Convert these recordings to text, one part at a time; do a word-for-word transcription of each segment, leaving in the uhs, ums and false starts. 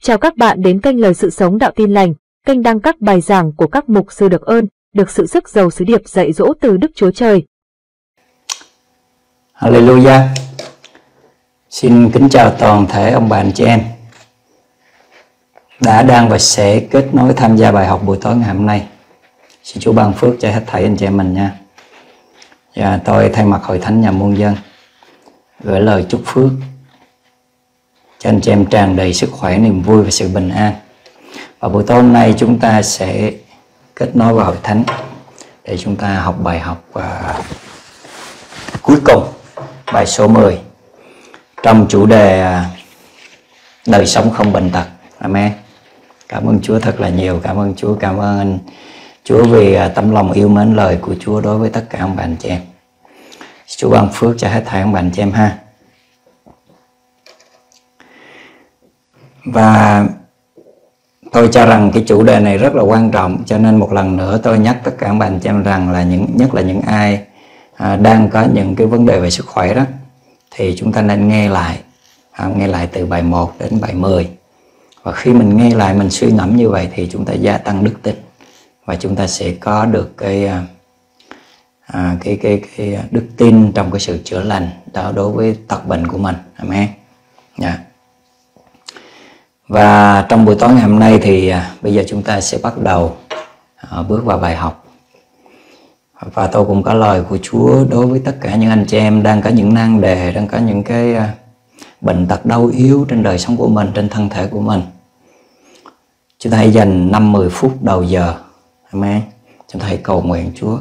Chào các bạn đến kênh Lời Sự Sống Đạo Tin Lành, kênh đăng các bài giảng của các mục sư được ơn, được sự sức giàu sứ điệp dạy dỗ từ Đức Chúa Trời. Hallelujah. Xin kính chào toàn thể ông bà anh chị em đã đang và sẽ kết nối tham gia bài học buổi tối ngày hôm nay. Xin Chúa ban phước cho hết thảy anh chị em mình nha. Và tôi thay mặt Hội Thánh Nhà Muôn Dân gửi lời chúc phước cho anh chị em tràn đầy sức khỏe, niềm vui và sự bình an. Và buổi tối hôm nay chúng ta sẽ kết nối vào Hội Thánh để chúng ta học bài học uh, cuối cùng, bài số mười, trong chủ đề uh, đời sống không bệnh tật. Amen. Cảm ơn Chúa thật là nhiều. Cảm ơn Chúa. Cảm ơn anh Chúa vì uh, tấm lòng yêu mến lời của Chúa đối với tất cả ông bà anh chị em. Chúa ban phước cho hết thảy ông bà anh chị em ha. Và tôi cho rằng cái chủ đề này rất là quan trọng, cho nên một lần nữa tôi nhắc tất cả các bạn chị em rằng là những nhất là những ai à, đang có những cái vấn đề về sức khỏe đó, thì chúng ta nên nghe lại, à, nghe lại từ bài một đến bài mười. Và khi mình nghe lại, mình suy ngẫm như vậy thì chúng ta gia tăng đức tin và chúng ta sẽ có được cái à, cái, cái cái đức tin trong cái sự chữa lành đó đối với tật bệnh của mình. Amen. Yeah. Và trong buổi tối ngày hôm nay thì à, bây giờ chúng ta sẽ bắt đầu à, bước vào bài học. Và tôi cũng có lời của Chúa đối với tất cả những anh chị em đang có những nan đề, đang có những cái à, bệnh tật đau yếu trên đời sống của mình, trên thân thể của mình. Chúng ta hãy dành năm mười phút đầu giờ, amen, chúng ta hãy cầu nguyện Chúa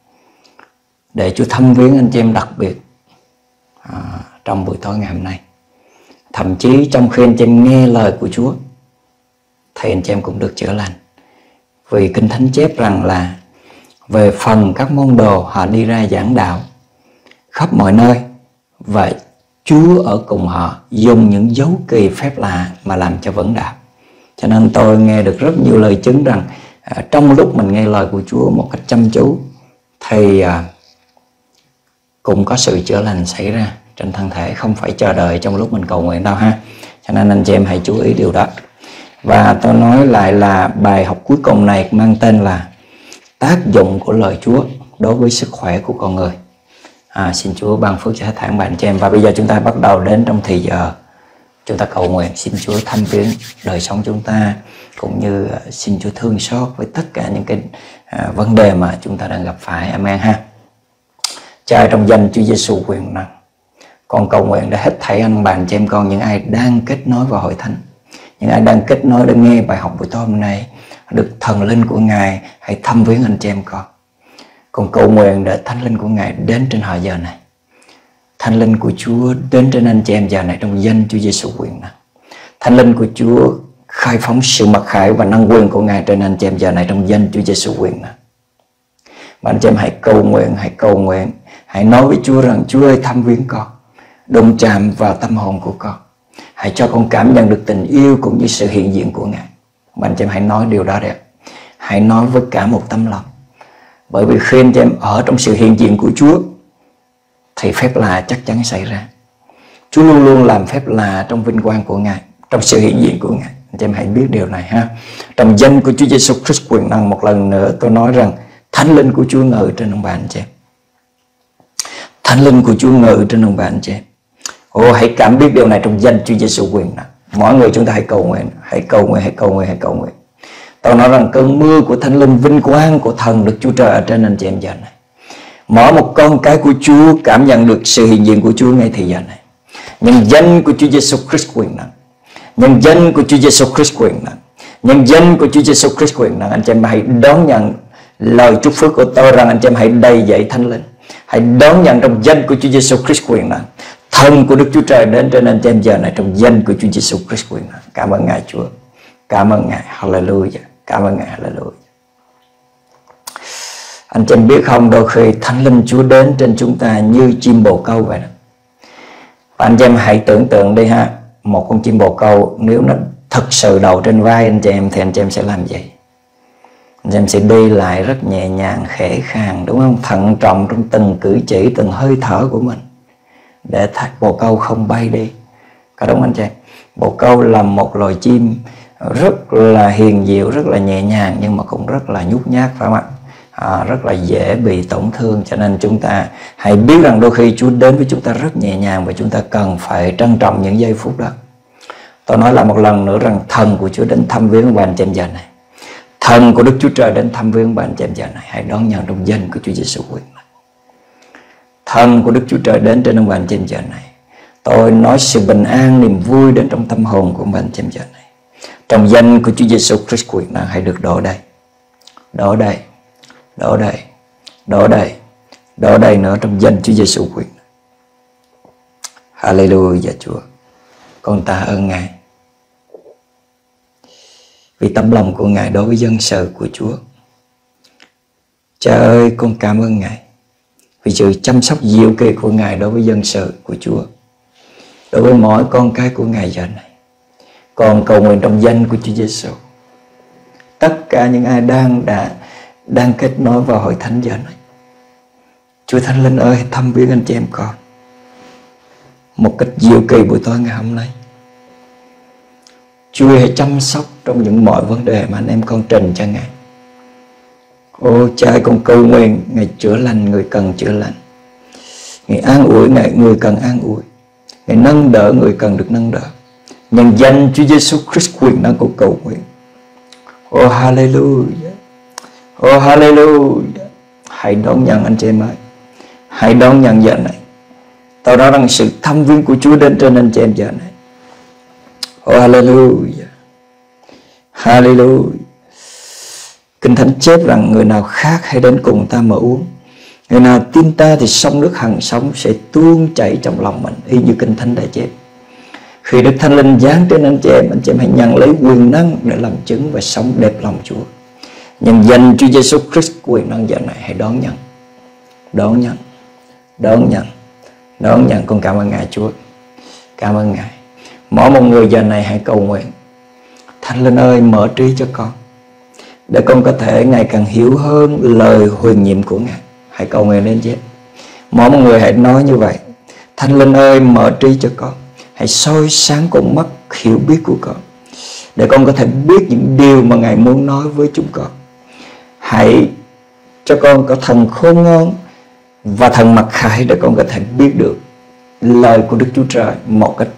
để Chúa thăm viếng anh chị em đặc biệt à, trong buổi tối ngày hôm nay. Thậm chí trong khi anh chị em nghe lời của Chúa thì anh chị em cũng được chữa lành. Vì Kinh Thánh chép rằng là về phần các môn đồ, họ đi ra giảng đạo khắp mọi nơi và Chúa ở cùng họ, dùng những dấu kỳ phép lạ mà làm cho vững đạo. Cho nên tôi nghe được rất nhiều lời chứng rằng à, trong lúc mình nghe lời của Chúa một cách chăm chú thì à, cũng có sự chữa lành xảy ra trên thân thể, không phải chờ đợi trong lúc mình cầu nguyện đâu ha. Cho nên anh chị em hãy chú ý điều đó. Và tôi nói lại là bài học cuối cùng này mang tên là tác dụng của lời Chúa đối với sức khỏe của con người. À, xin Chúa ban phước cho hết thảy bạn chị em. Và bây giờ chúng ta bắt đầu đến trong thì giờ chúng ta cầu nguyện, xin Chúa thăm viếng đời sống chúng ta, cũng như xin Chúa thương xót với tất cả những cái à, vấn đề mà chúng ta đang gặp phải. Amen ha. Cha, trong danh Chúa Giêsu quyền năng, con cầu nguyện để hết thảy anh bạn chị em con, những ai đang kết nối vào Hội Thánh, những ai đang kết nối để nghe bài học buổi tối hôm nay, được thần linh của Ngài hãy thăm viếng anh chị em con. Con cầu nguyện để thánh linh của Ngài đến trên họ giờ này, thánh linh của Chúa đến trên anh chị em giờ này trong danh Chúa Giêsu quyền năng. Thánh linh của Chúa khai phóng sự mặc khải và năng quyền của Ngài trên anh chị em giờ này trong danh Chúa Giêsu quyền năng. Và anh chị em hãy cầu nguyện, hãy cầu nguyện, hãy nói với Chúa rằng Chúa ơi, thăm viếng con, đụng chạm vào tâm hồn của con, hãy cho con cảm nhận được tình yêu cũng như sự hiện diện của Ngài. Và anh chị em hãy nói điều đó đẹp, hãy nói với cả một tấm lòng. Bởi vì khi anh chị em ở trong sự hiện diện của Chúa thì phép lạ chắc chắn xảy ra. Chúa luôn luôn làm phép lạ trong vinh quang của Ngài, trong sự hiện diện của Ngài. Anh chị em hãy biết điều này ha. Trong danh của Chúa Giêsu Christ quyền năng, một lần nữa tôi nói rằng thánh linh của Chúa ngự trên ông bà anh chị em. Thánh linh của Chúa ngự trên ông bà anh chị em. Ồ, hãy cảm biết điều này trong danh Chúa Giêsu quyền năng. Mọi người chúng ta hãy cầu nguyện, hãy cầu nguyện, hãy cầu nguyện, hãy cầu nguyện. Tôi nói rằng cơn mưa của thánh linh, vinh quang của thần Đức Chúa Trời ở trên anh chị em giờ này. Mỗi một con cái của Chúa cảm nhận được sự hiện diện của Chúa ngay thì giờ này. Nhân danh của Chúa Giêsu Christ quyền năng, nhân danh của Chúa Giêsu Christ quyền năng, nhân danh của Chúa Giêsu Christ quyền năng, anh chị em hãy đón nhận lời chúc phước của tôi rằng anh chị em hãy đầy dẫy thánh linh. Hãy đón nhận trong danh của Chúa Giêsu Christ quyền năng. Thần của Đức Chúa Trời đến trên anh chị em giờ này trong danh của Chúa Giêsu Christ quyền năng. Cảm ơn Ngài Chúa. Cảm ơn Ngài. Hallelujah. Cảm ơn Ngài. Hallelujah. Anh chị em biết không, đôi khi thánh linh Chúa đến trên chúng ta như chim bồ câu vậy đó. Và anh chị em hãy tưởng tượng đi ha, một con chim bồ câu nếu nó thực sự đậu trên vai anh chị em thì anh chị em sẽ làm gì? Anh chị em sẽ đi lại rất nhẹ nhàng, khẽ khàng, đúng không? Thận trọng trong từng cử chỉ, từng hơi thở của mình, để bồ câu không bay đi. Có đúng anh chị? Bồ câu là một loài chim rất là hiền diệu, rất là nhẹ nhàng, nhưng mà cũng rất là nhút nhát, phải không ạ? À, rất là dễ bị tổn thương. Cho nên chúng ta hãy biết rằng đôi khi Chúa đến với chúng ta rất nhẹ nhàng, và chúng ta cần phải trân trọng những giây phút đó. Tôi nói lại một lần nữa rằng thần của Chúa đến thăm viếng bạn chị em giờ này. Thần của Đức Chúa Trời đến thăm viếng bạn chị em giờ này. Hãy đón nhận trong danh của Chúa Giêsu Christ. Thần của Đức Chúa Trời đến trên ông bạn chị em giờ này. Tôi nói sự bình an, niềm vui đến trong tâm hồn của bạn chị em giờ này. Trong danh của Chúa Giêsu Christ Christ hãy được đổ đây, đổ đây, đổ đây, đổ đây, đổ đây nữa trong danh Chúa Giêsu Christ. Hallelujah Chúa. Con tạ ơn Ngài vì tấm lòng của Ngài đối với dân sự của Chúa. Cha ơi, con cảm ơn Ngài vì sự chăm sóc diệu kỳ của Ngài đối với dân sự của Chúa, đối với mỗi con cái của Ngài giờ này. Con cầu nguyện trong danh của Chúa Giêsu, tất cả những ai đang đã đang kết nối vào hội thánh giờ này, Chúa Thánh Linh ơi, thăm viếng anh chị em con một cách diệu kỳ buổi tối ngày hôm nay. Chúa hãy chăm sóc trong những mọi vấn đề mà anh em con trình cho Ngài. Ô Cha ơi, con cầu nguyện Ngài chữa lành người cần chữa lành, Ngài an ủi Ngài người cần an ủi, Ngài nâng đỡ người cần được nâng đỡ. Nhân danh Chúa Giêsu Christ quyền năng của cầu nguyện. Oh hallelujah, oh hallelujah. Hãy đón nhận anh chị em ơi, hãy đón nhận giờ này. Tôi nói rằng sự thăm viếng của Chúa đến trên anh chị em giờ này. Oh hallelujah, hallelujah. Kinh Thánh chép rằng người nào khát hãy đến cùng ta mà uống. Người nào tin ta thì sông nước hằng sống sẽ tuôn chảy trong lòng mình, y như Kinh Thánh đã chép. Khi Đức Thánh Linh giáng trên anh chị em, anh chị em hãy nhận lấy quyền năng để làm chứng và sống đẹp lòng Chúa. Nhân danh Chúa Giêsu Christ quyền năng giờ này hãy đón nhận, đón nhận, đón nhận, đón nhận. Con cảm ơn Ngài Chúa, cảm ơn Ngài. Mỗi một người giờ này hãy cầu nguyện: Thánh Linh ơi, mở trí cho con để con có thể ngày càng hiểu hơn lời huyền nhiệm của Ngài. Hãy cầu nguyện đến chết. Mỗi một người hãy nói như vậy: Thánh Linh ơi, mở trí cho con, hãy soi sáng con mắt hiểu biết của con để con có thể biết những điều mà Ngài muốn nói với chúng con. Hãy cho con có thần khôn ngoan và thần mặc khải để con có thể biết được lời của Đức Chúa Trời một cách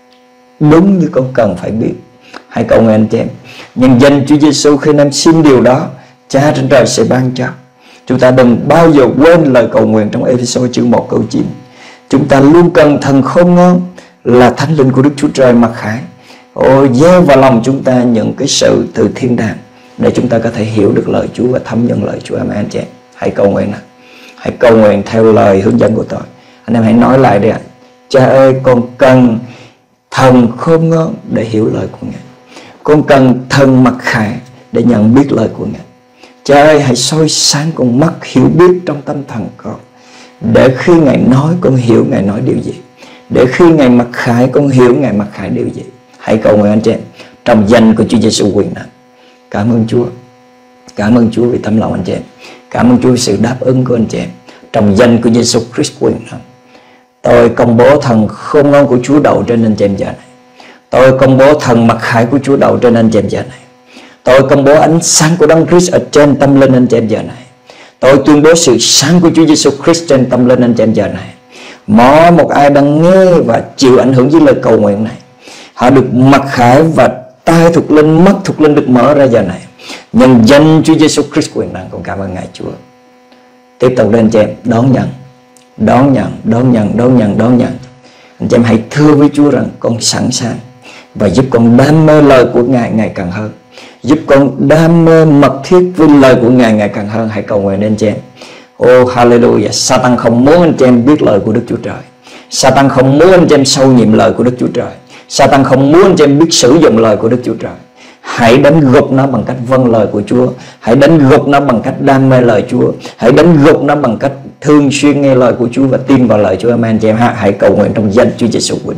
đúng như con cần phải biết. Hãy cầu nguyện anh chị em. Nhân danh Chúa Giêsu, khi anh em xin điều đó, Cha trên trời sẽ ban cho. Chúng ta đừng bao giờ quên lời cầu nguyện trong Ê-phê-sô chương một câu chín. Chúng ta luôn cần thần khôn ngoan là Thánh Linh của Đức Chúa Trời mặc khải. Ôi, gieo vào lòng chúng ta những cái sự từ thiên đàng để chúng ta có thể hiểu được lời Chúa và thấm nhận lời Chúa. Amen anh chị em. Hãy cầu nguyện nào. Hãy cầu nguyện theo lời hướng dẫn của tôi. Anh em hãy nói lại đi ạ: Cha ơi, con cần thần khôn ngoan để hiểu lời của Ngài. Con cần thần mặc khải để nhận biết lời của Ngài. Cha ơi, hãy soi sáng con mắt hiểu biết trong tâm thần con, để khi Ngài nói con hiểu Ngài nói điều gì, để khi Ngài mặc khải con hiểu Ngài mặc khải điều gì. Hãy cầu nguyện anh chị em trong danh của Chúa Giêsu quyền năng. Cảm ơn Chúa, cảm ơn Chúa vì tấm lòng anh chị em. Cảm ơn Chúa vì sự đáp ứng của anh chị em. Trong danh của Giêsu Christ quyền năng, tôi công bố thần khôn ngoan của Chúa đậu trên anh chị em giờ này. Tôi công bố thần mặc khải của Chúa đậu trên anh chị em giờ này. Tôi công bố ánh sáng của Đấng Christ ở trên tâm linh anh chị em giờ này. Tôi tuyên bố sự sáng của Chúa Giêsu Christ trên tâm linh anh chị em giờ này. Mỗi một ai đang nghe và chịu ảnh hưởng với lời cầu nguyện này, họ được mặc khải và tai thuộc linh, mắt thuộc linh được mở ra giờ này. Nhân danh Chúa Giêsu Christ quyền năng, con cảm ơn Ngài Chúa. Tiếp tục lên anh chị em, đón nhận, đón nhận, đón nhận, đón nhận, đón nhận. Anh chị em hãy thưa với Chúa rằng con sẵn sàng, và giúp con đam mê lời của Ngài ngày càng hơn, giúp con đam mê mật thiết với lời của Ngài ngày càng hơn. Hãy cầu nguyện đến anh chị em. Oh hallelujah. Satan không muốn anh chị em biết lời của Đức Chúa Trời. Satan không muốn anh chị em sâu nhiệm lời của Đức Chúa Trời. Satan không muốn anh chị em biết sử dụng lời của Đức Chúa Trời. Hãy đánh gục nó bằng cách vâng lời của Chúa. Hãy đánh gục nó bằng cách đam mê lời Chúa. Hãy đánh gục nó bằng cách thường xuyên nghe lời của Chúa và tin vào lời Chúa. Amen chị em. Hãy cầu nguyện trong danh Chúa Giêsu Christ.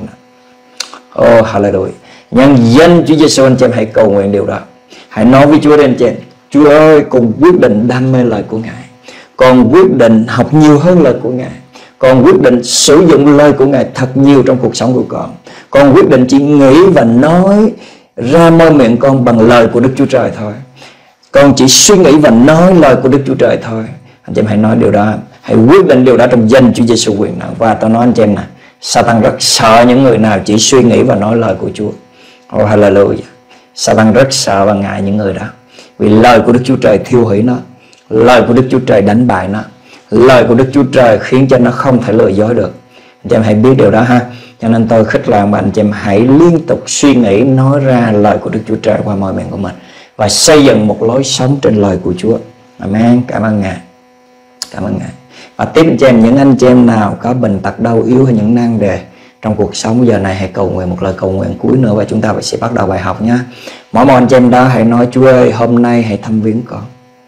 Oh hallelujah. Nhân danh Chúa Giêsu anh chị em hãy cầu nguyện điều đó. Hãy nói với Chúa đây anh chị em: Chúa ơi, con quyết định đam mê lời của Ngài. Con quyết định học nhiều hơn lời của Ngài. Con quyết định sử dụng lời của Ngài thật nhiều trong cuộc sống của con. Con quyết định chỉ nghĩ và nói ra môi miệng con bằng lời của Đức Chúa Trời thôi. Con chỉ suy nghĩ và nói lời của Đức Chúa Trời thôi. Anh chị em hãy nói điều đó, hãy quyết định điều đó trong danh Chúa Giêsu quyền năng. Và tôi nói anh chị em nè, Satan rất sợ những người nào chỉ suy nghĩ và nói lời của Chúa. Oh hallelujah. Satan rất sợ và ngại những người đó, vì lời của Đức Chúa Trời thiêu hủy nó, lời của Đức Chúa Trời đánh bại nó, lời của Đức Chúa Trời khiến cho nó không thể lừa dối được. Anh chị em hãy biết điều đó ha. Cho nên tôi khích lệ bạn anh chị em hãy liên tục suy nghĩ, nói ra lời của Đức Chúa Trời qua môi miệng của mình, và xây dựng một lối sống trên lời của Chúa. Amen. Cảm ơn Ngài. Cảm ơn Ngài. Và tiếp cho em, những anh chị em nào có bệnh tật đau yếu hay những nan đề trong cuộc sống giờ này, hãy cầu nguyện một lời cầu nguyện cuối nữa và chúng ta sẽ bắt đầu bài học nhé. Mỗi một anh chị em đó hãy nói: Chúa ơi, hôm nay hãy thăm viếng con.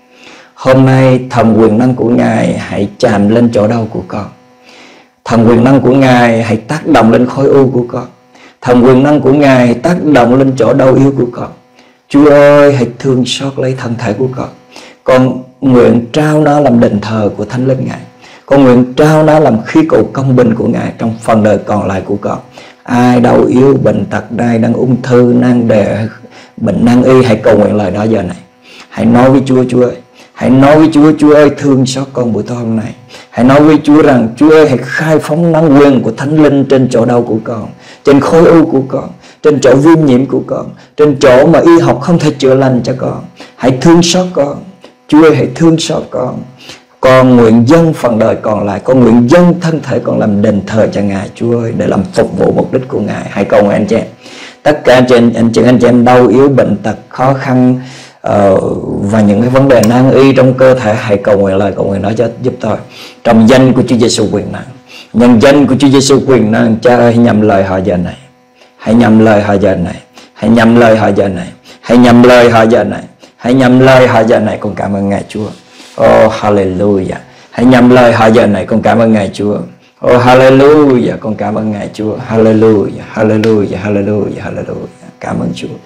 Hôm nay thần quyền năng của Ngài hãy chạm lên chỗ đau của con. Thần quyền năng của Ngài hãy tác động lên khối u của con. Thần quyền năng của Ngài tác động lên chỗ đau yếu của con. Chúa ơi, hãy thương xót lấy thân thể của con. Con nguyện trao nó làm đền thờ của Thánh Linh Ngài. Con nguyện trao nó làm khí cụ công bình của Ngài trong phần đời còn lại của con. Ai đau yếu, bệnh tật, đai đang ung thư, nan đề, bệnh nan y, hãy cầu nguyện lời đó giờ này. Hãy nói với Chúa: Chúa ơi, hãy nói với Chúa: Chúa ơi, thương xót con buổi tối hôm nay. Hãy nói với Chúa rằng: Chúa ơi, hãy khai phóng năng quyền của Thánh Linh trên chỗ đau của con, trên khối u của con, trên chỗ viêm nhiễm của con, trên chỗ mà y học không thể chữa lành cho con. Hãy thương xót con. Chúa ơi, hãy thương xót con. Con nguyện dâng phần đời còn lại, con nguyện dâng thân thể con làm đền thờ cho Ngài, Chúa ơi, để làm phục vụ mục đích của Ngài. Hãy cầu nguyện anh chị em. Tất cả anh chị em, anh chị, anh chị em đau yếu, bệnh tật, khó khăn uh, và những cái vấn đề nan y trong cơ thể, hãy cầu nguyện lời cầu nguyện đó cho giúp tôi. Trong danh của Chúa Giêsu quyền năng, nhân danh của Chúa Giêsu quyền năng, Cha ơi, hãy nhầm lời họ giờ này. Hãy nhầm lời họ giờ này. Hãy nhầm lời họ giờ này. Hãy nhầm lời họ giờ này. Hãy nhầm lời họ giờ này. Con cảm ơn Ngài Chúa. Oh hallelujah. Hãy nhầm lời họ giờ này. Con cảm ơn Ngài Chúa. Oh hallelujah. Con cảm ơn Ngài Chúa. Hallelujah. Hallelujah. Hallelujah. Hallelujah. Cảm ơn Chúa.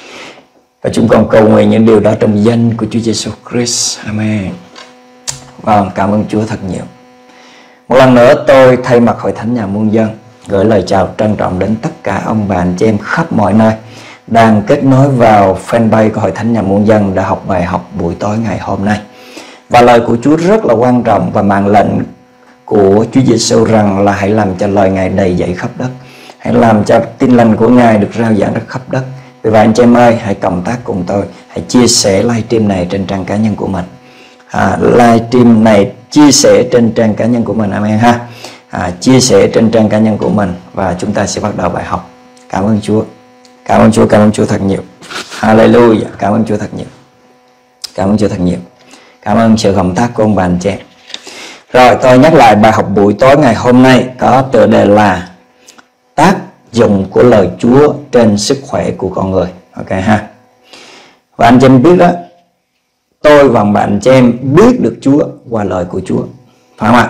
Và chúng con cầu nguyện những điều đó trong danh của Chúa Giêsu Christ. Amen. Vâng, cảm ơn Chúa thật nhiều. Một lần nữa tôi thay mặt Hội Thánh Nhà Muôn Dân gửi lời chào trân trọng đến tất cả ông bà anh chị em khắp mọi nơi đang kết nối vào fanpage của Hội Thánh Nhà Muôn Dân đã học bài học buổi tối ngày hôm nay. Và lời của Chúa rất là quan trọng, và mạng lệnh của Chúa Giêsu rằng là hãy làm cho lời Ngài đầy dẫy khắp đất, hãy làm cho tin lành của Ngài được rao giảng ra khắp đất. Vì vậy anh chị em ơi, hãy cộng tác cùng tôi, hãy chia sẻ livestream này trên trang cá nhân của mình. À, livestream này chia sẻ trên trang cá nhân của mình, amen ha. À, chia sẻ trên trang cá nhân của mình và chúng ta sẽ bắt đầu bài học. Cảm ơn Chúa. Cảm ơn Chúa, cảm ơn Chúa thật nhiều. Hallelujah, cảm ơn Chúa thật nhiều. Cảm ơn Chúa thật nhiều. Cảm ơn sự cộng tác của ông bà anh chị em. Rồi tôi nhắc lại bài học buổi tối ngày hôm nay có tựa đề là tác dụng của lời Chúa trên sức khỏe của con người. Ok ha. Và anh chị em biết đó, tôi và bạn chị em biết được Chúa qua lời của Chúa, phải không ạ?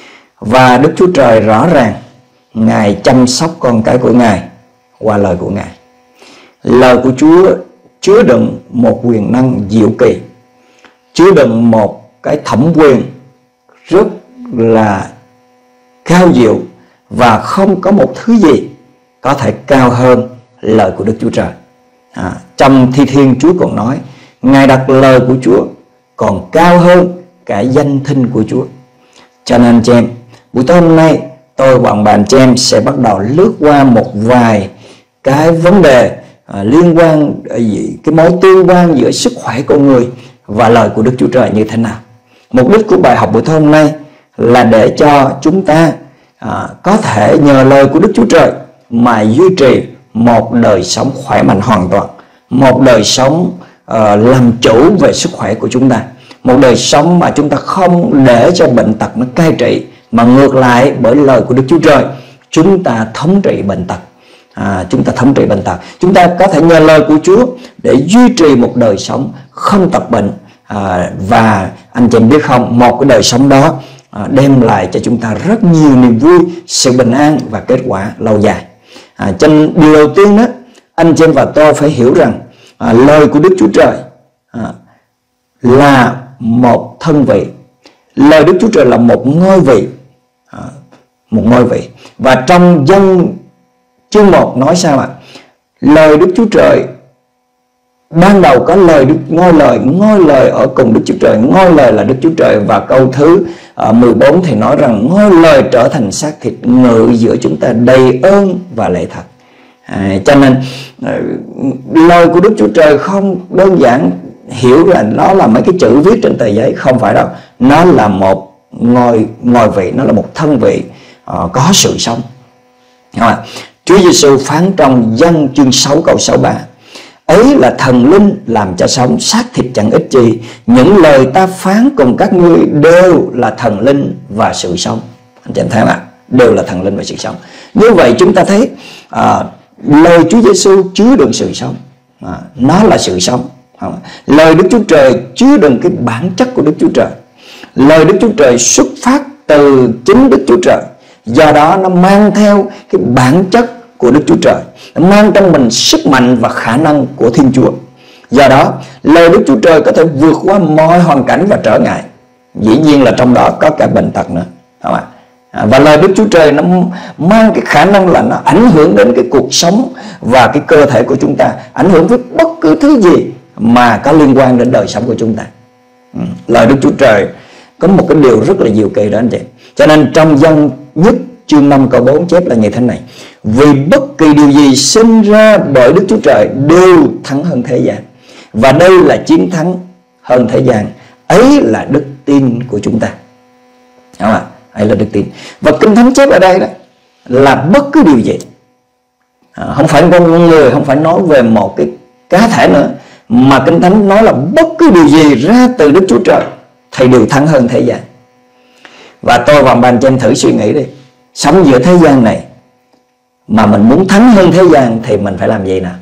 Và Đức Chúa Trời rõ ràng Ngài chăm sóc con cái của Ngài qua lời của Ngài. Lời của Chúa chứa đựng một quyền năng diệu kỳ, chứa đựng một cái thẩm quyền rất là cao diệu, và không có một thứ gì có thể cao hơn lời của Đức Chúa Trời. À, trong Thi Thiên Chúa còn nói Ngài đặt lời của Chúa còn cao hơn cả danh thinh của Chúa. Cho nên chị em, buổi tối hôm nay tôi và bạn chị em sẽ bắt đầu lướt qua một vài cái vấn đề à, liên quan cái mối tương quan giữa sức khỏe con người và lời của Đức Chúa Trời như thế nào. Mục đích của bài học buổi tối hôm nay là để cho chúng ta à, có thể nhờ lời của Đức Chúa Trời mà duy trì một đời sống khỏe mạnh hoàn toàn, một đời sống uh, làm chủ về sức khỏe của chúng ta, một đời sống mà chúng ta không để cho bệnh tật nó cai trị, mà ngược lại bởi lời của Đức Chúa Trời chúng ta thống trị bệnh tật. À, chúng ta thống trị bệnh tật, chúng ta có thể nhờ lời của Chúa để duy trì một đời sống không tật bệnh. À, và anh chị em biết không, một cái đời sống đó à, đem lại cho chúng ta rất nhiều niềm vui, sự bình an và kết quả lâu dài. À, cho nên điều đầu tiên đó, anh chị em và tôi phải hiểu rằng à, lời của Đức Chúa Trời à, là một thân vị. Lời Đức Chúa Trời là một ngôi vị, à, một ngôi vị. Và trong Dân chương một nói sao ạ? Lời Đức Chúa Trời ban đầu có lời Đức, ngôi lời, ngôi lời ở cùng Đức Chúa Trời, ngôi lời là Đức Chúa Trời. Và câu thứ uh, mười bốn thì nói rằng ngôi lời trở thành xác thịt ngự giữa chúng ta, đầy ơn và lẽ thật. À, cho nên uh, lời của Đức Chúa Trời không đơn giản hiểu là nó là mấy cái chữ viết trên tờ giấy, không phải đâu. Nó là một ngôi ngôi vị, nó là một thân vị uh, có sự sống. À, Chúa Giêsu phán trong Giăng chương sáu câu sáu mươi ba: ấy là thần linh làm cho sống, xác thịt chẳng ích chi. Những lời ta phán cùng các ngươi đều là thần linh và sự sống. Anh chị em thấy không ạ? Đều là thần linh và sự sống. Như vậy chúng ta thấy à, lời Chúa Giêsu chứa đựng sự sống, à, nó là sự sống. À, lời Đức Chúa Trời chứa đựng cái bản chất của Đức Chúa Trời. Lời Đức Chúa Trời xuất phát từ chính Đức Chúa Trời, do đó nó mang theo cái bản chất của Đức Chúa Trời, nó mang trong mình sức mạnh và khả năng của Thiên Chúa. Do đó lời Đức Chúa Trời có thể vượt qua mọi hoàn cảnh và trở ngại. Dĩ nhiên là trong đó có cả bệnh tật nữa, không ạ? À, và lời Đức Chúa Trời nó mang cái khả năng là nó ảnh hưởng đến cái cuộc sống và cái cơ thể của chúng ta, ảnh hưởng với bất cứ thứ gì mà có liên quan đến đời sống của chúng ta. Ừ. Lời Đức Chúa Trời có một cái điều rất là diệu kỳ đó anh chị. Cho nên trong Giăng nhất chương năm câu bốn chép là như thế này: vì bất kỳ điều gì sinh ra bởi Đức Chúa Trời đều thắng hơn thế gian, và đây là chiến thắng hơn thế gian, ấy là đức tin của chúng ta. Đúng không ạ? Ấy là đức tin. Và Kinh Thánh chép ở đây đó là bất cứ điều gì, à, không phải con người, không phải nói về một cái cá thể nữa, mà Kinh Thánh nói là bất cứ điều gì ra từ Đức Chúa Trời thì đều thắng hơn thế gian. Và tôi và bạn cho em thử suy nghĩ đi, sống giữa thế gian này mà mình muốn thắng hơn thế gian thì mình phải làm gì nào?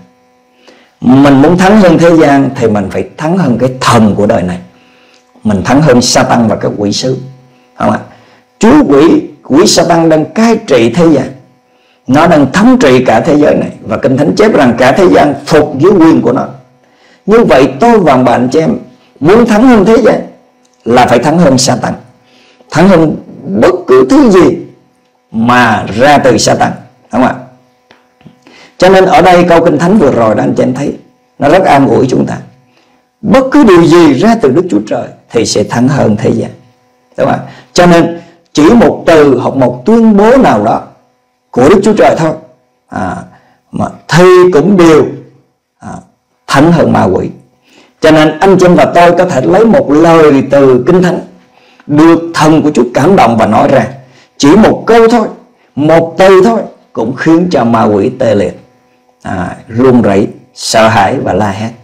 Mình muốn thắng hơn thế gian thì mình phải thắng hơn cái thần của đời này. Mình thắng hơn Sa-tăng và các quỷ sứ, không ạ? Chúa quỷ quỷ Sa-tăng đang cai trị thế gian, nó đang thống trị cả thế giới này, và Kinh Thánh chép rằng cả thế gian phục dưới quyền của nó. Như vậy tôi và bạn chị em muốn thắng hơn thế gian là phải thắng hơn Sa-tăng, thắng hơn bất cứ thứ gì mà ra từ Sa-tăng, đúng không ạ? Cho nên ở đây câu Kinh Thánh vừa rồi đó anh chị em thấy nó rất an ủi chúng ta. Bất cứ điều gì ra từ Đức Chúa Trời thì sẽ thắng hơn thế gian, đúng không ạ? Cho nên chỉ một từ hoặc một tuyên bố nào đó của Đức Chúa Trời thôi à, mà thì cũng đều à, thắng hơn ma quỷ. Cho nên anh chị em và tôi có thể lấy một lời từ Kinh Thánh được thần của Chúa cảm động và nói ra, chỉ một câu thôi, một từ thôi cũng khiến cho ma quỷ tê liệt, à, run rẩy, sợ hãi và la hét.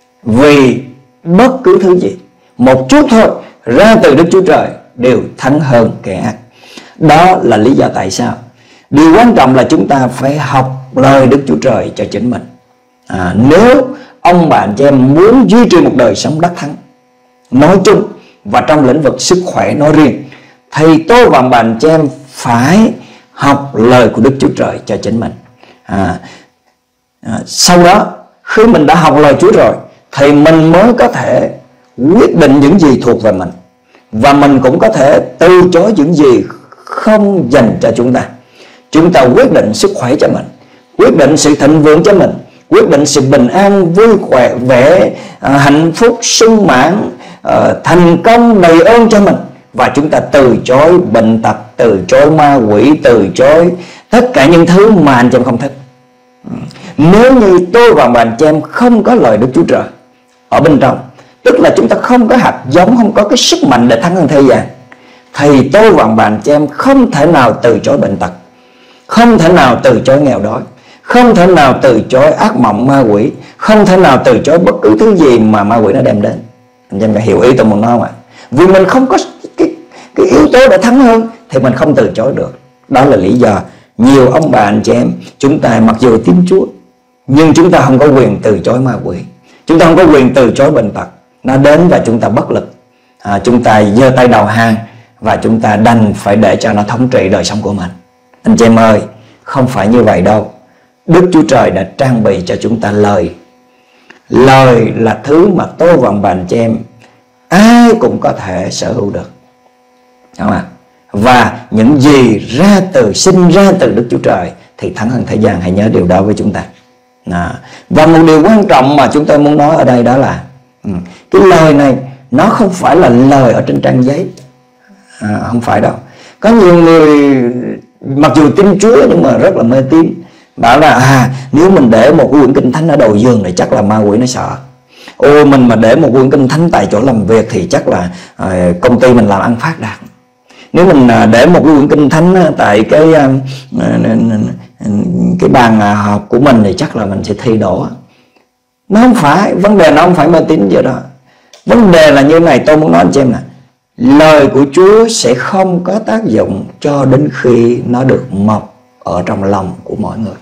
Vì bất cứ thứ gì một chút thôi ra từ Đức Chúa Trời đều thắng hơn kẻ ác. Đó là lý do tại sao điều quan trọng là chúng ta phải học lời Đức Chúa Trời cho chính mình. à, Nếu ông bạn chị em muốn duy trì một đời sống đắc thắng nói chung và trong lĩnh vực sức khỏe nói riêng, thì tôi và bạn chị em phải học lời của Đức Chúa Trời cho chính mình. à, à, Sau đó khi mình đã học lời Chúa rồi thì mình mới có thể quyết định những gì thuộc về mình, và mình cũng có thể từ chối những gì không dành cho chúng ta. Chúng ta quyết định sức khỏe cho mình, quyết định sự thịnh vượng cho mình, quyết định sự bình an, vui khỏe, vẻ, à, hạnh phúc, sung mãn, à, thành công, đầy ơn cho mình. Và chúng ta từ chối bệnh tật, từ chối ma quỷ, từ chối tất cả những thứ mà anh chị em không thích. Nếu như tôi và bạn chị em không có lời Đức Chúa Trời ở bên trong, tức là chúng ta không có hạt giống, không có cái sức mạnh để thắng hơn thế gian, thì tôi và bạn chị em không thể nào từ chối bệnh tật, không thể nào từ chối nghèo đói, không thể nào từ chối ác mộng ma quỷ, không thể nào từ chối bất cứ thứ gì mà ma quỷ nó đem đến. Anh em phải hiểu ý tôi muốn nói không ạ? Vì mình không có cái, cái yếu tố để thắng hơn thì mình không từ chối được. Đó là lý do nhiều ông bà anh chị em chúng ta mặc dù tin Chúa nhưng chúng ta không có quyền từ chối ma quỷ, chúng ta không có quyền từ chối bệnh tật. Nó đến và chúng ta bất lực, à, chúng ta giơ tay đầu hàng và chúng ta đành phải để cho nó thống trị đời sống của mình. Anh chị em ơi, không phải như vậy đâu. Đức Chúa Trời đã trang bị cho chúng ta lời. Lời là thứ mà tôi và ông bà anh chị em ai cũng có thể sở hữu được, đúng không ạ? Và những gì ra từ sinh ra từ Đức Chúa Trời thì thắng hơn thế gian. Hãy nhớ điều đó với chúng ta. À, và một điều quan trọng mà chúng tôi muốn nói ở đây đó là ừ, cái lời này nó không phải là lời ở trên trang giấy, à, không phải đâu. Có nhiều người mặc dù tin Chúa nhưng mà rất là mê tín, bảo là à, nếu mình để một quyển kinh thánh ở đầu giường thì chắc là ma quỷ nó sợ. Ô, mình mà để một quyển kinh thánh tại chỗ làm việc thì chắc là à, công ty mình làm ăn phát đạt. Nếu mình à, để một quyển kinh thánh tại cái à, cái bàn họp của mình thì chắc là mình sẽ thi đỗ. Nó không phải, vấn đề nó không phải mê tín gì đó. Vấn đề là như này, tôi muốn nói anh chị em nè, lời của Chúa sẽ không có tác dụng cho đến khi nó được mọc ở trong lòng của mọi người.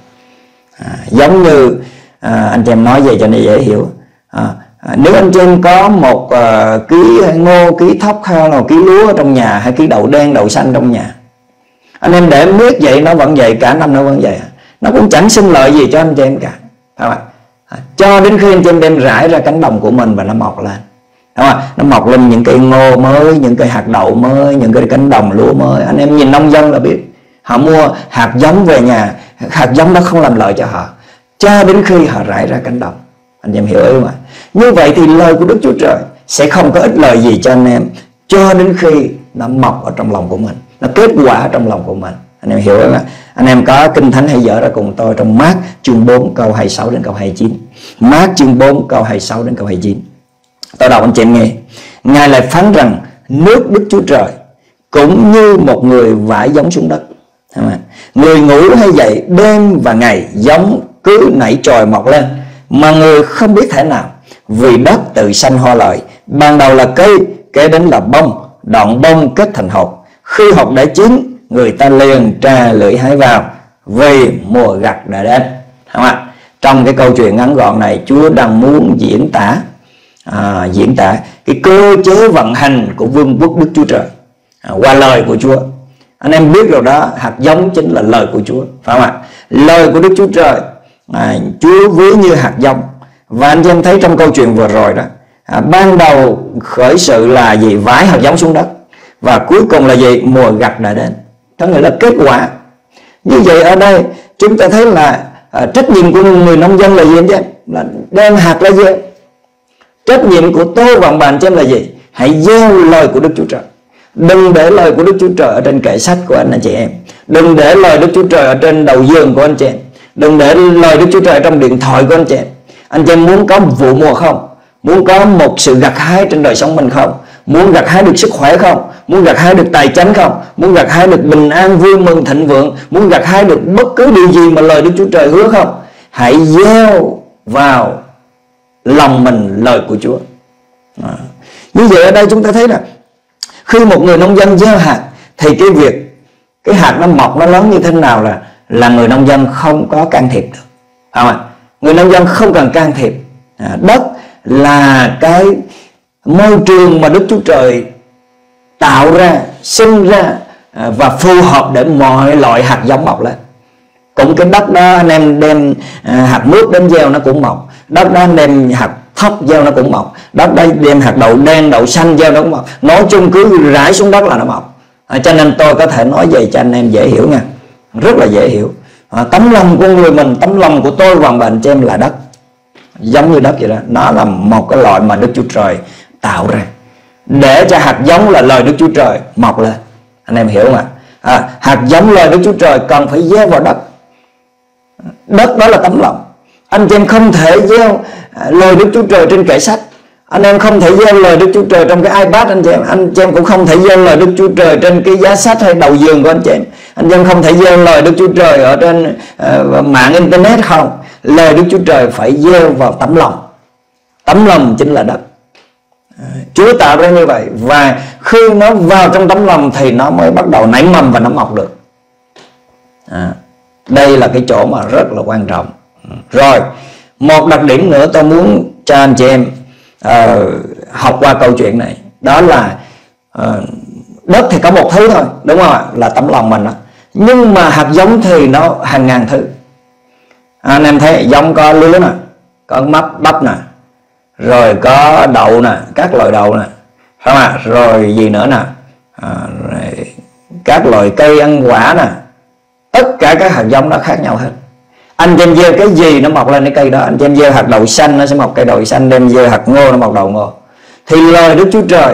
À, giống như à, anh chị em nói về cho nên dễ hiểu. À, à, nếu anh chị em có một à, ký ngô, ký thóc hay là ký lúa trong nhà, hay ký đậu đen, đậu xanh trong nhà, anh em để miết vậy nó vẫn vậy, cả năm nó vẫn vậy, nó cũng chẳng sinh lợi gì cho anh chị em cả, phải không? À, cho đến khi anh chị em đem rải ra cánh đồng của mình và nó mọc lên, đúng không? Nó mọc lên những cây ngô mới, những cây hạt đậu mới, những cái cánh đồng lúa mới. Anh em nhìn nông dân là biết, họ mua hạt giống về nhà, hạt giống đó không làm lợi cho họ cho đến khi họ rải ra cánh đồng. Anh em hiểu không ạ? Như vậy thì lời của Đức Chúa Trời sẽ không có ích lợi gì cho anh em cho đến khi nó mọc ở trong lòng của mình, nó kết quả trong lòng của mình. Anh em hiểu không ạ? Anh em có kinh thánh hãy dở ra cùng tôi trong Mác chương bốn câu hai mươi sáu đến câu hai mươi chín. Mác chương bốn câu hai mươi sáu đến câu hai mươi chín. Tôi đọc anh chị em nghe. Ngài lại phán rằng nước Đức Chúa Trời cũng như một người vãi giống xuống đất. Người ngủ hay dậy đêm và ngày, giống cứ nảy trồi mọc lên, mà người không biết thể nào, vì đất tự sanh hoa lợi. Ban đầu là cây, kế đến là bông, đoạn bông kết thành hột. Khi hột đã chín, người ta liền tra lưỡi hái vào, vì mùa gặt đã đến. Không ạ? Trong cái câu chuyện ngắn gọn này, Chúa đang muốn diễn tả à, diễn tả cái cơ chế vận hành của vương quốc Đức Chúa Trời à, qua lời của Chúa. Anh em biết rồi đó, hạt giống chính là lời của Chúa, phải không ạ? Lời của Đức Chúa Trời à, Chúa ví như hạt giống. Và anh em thấy trong câu chuyện vừa rồi đó, à, ban đầu khởi sự là gì? Vãi hạt giống xuống đất. Và cuối cùng là gì? Mùa gặt đã đến. Có nghĩa là kết quả. Như vậy ở đây chúng ta thấy là à, trách nhiệm của người nông dân là gì anh em? Là đem hạt ra gieo. Trách nhiệm của tôi và bạn em là gì? Hãy gieo lời của Đức Chúa Trời. Đừng để lời của Đức Chúa Trời ở trên kệ sách của anh, anh chị em. Đừng để lời Đức Chúa Trời ở trên đầu giường của anh chị em. Đừng để lời Đức Chúa Trời trong điện thoại của anh chị em. Anh chị em muốn có một vụ mùa không? Muốn có một sự gặt hái trên đời sống mình không? Muốn gặt hái được sức khỏe không? Muốn gặt hái được tài chánh không? Muốn gặt hái được bình an, vui mừng, thịnh vượng? Muốn gặt hái được bất cứ điều gì mà lời Đức Chúa Trời hứa không? Hãy gieo vào lòng mình lời của Chúa. À, như vậy ở đây chúng ta thấy là khi một người nông dân gieo hạt thì cái việc cái hạt nó mọc nó lớn như thế nào là là người nông dân không có can thiệp được, không ạ? Người nông dân không cần can thiệp. À, đất là cái môi trường mà Đức Chúa Trời tạo ra, sinh ra à, và phù hợp để mọi loại hạt giống mọc lên. Cũng cái đất đó anh em đem à, hạt mướp đến gieo nó cũng mọc. Đất đó anh đem hạt thóc gieo nó cũng mọc. Đất đó đem hạt đậu đen, đậu xanh gieo nó cũng mọc. Nói chung cứ rải xuống đất là nó mọc. À, cho nên tôi có thể nói về cho anh em dễ hiểu nha, rất là dễ hiểu. À, tấm lòng của người mình, tấm lòng của tôi và bạn cho em là đất, giống như đất vậy đó. Nó là một cái loại mà Đức Chúa Trời tạo ra để cho hạt giống là lời Đức Chúa Trời mọc lên. Anh em hiểu không ạ? À, hạt giống lời Đức Chúa Trời cần phải gieo vào đất. Đất đó là tấm lòng. Anh chị em không thể gieo lời Đức Chúa Trời trên kệ sách. Anh em không thể gieo lời Đức Chúa Trời trong cái iPad anh chị em. Anh chị em cũng không thể gieo lời Đức Chúa Trời trên cái giá sách hay đầu giường của anh chị em. Anh chị em không thể gieo lời Đức Chúa Trời ở trên uh, mạng internet không. Lời Đức Chúa Trời phải gieo vào tấm lòng. Tấm lòng chính là đất. Chúa tạo ra như vậy, và khi nó vào trong tấm lòng thì nó mới bắt đầu nảy mầm và nó mọc được. À, đây là cái chỗ mà rất là quan trọng. Rồi, một đặc điểm nữa tôi muốn cho anh chị em uh, học qua câu chuyện này, đó là uh, đất thì có một thứ thôi, đúng không ạ? Là tấm lòng mình đó. Nhưng mà hạt giống thì nó hàng ngàn thứ. À, anh em thấy giống có lúa nè, có mắp bắp nè, rồi có đậu nè, các loại đậu nè, phải không ạ? Rồi gì nữa nè, à, rồi các loại cây ăn quả nè. Tất cả các hạt giống nó khác nhau hết. Anh chị em gieo cái gì nó mọc lên cái cây đó. Anh chị em gieo hạt đậu xanh nó sẽ mọc cây đậu xanh, đem gieo hạt ngô nó mọc đậu ngô. Thì lời Đức Chúa Trời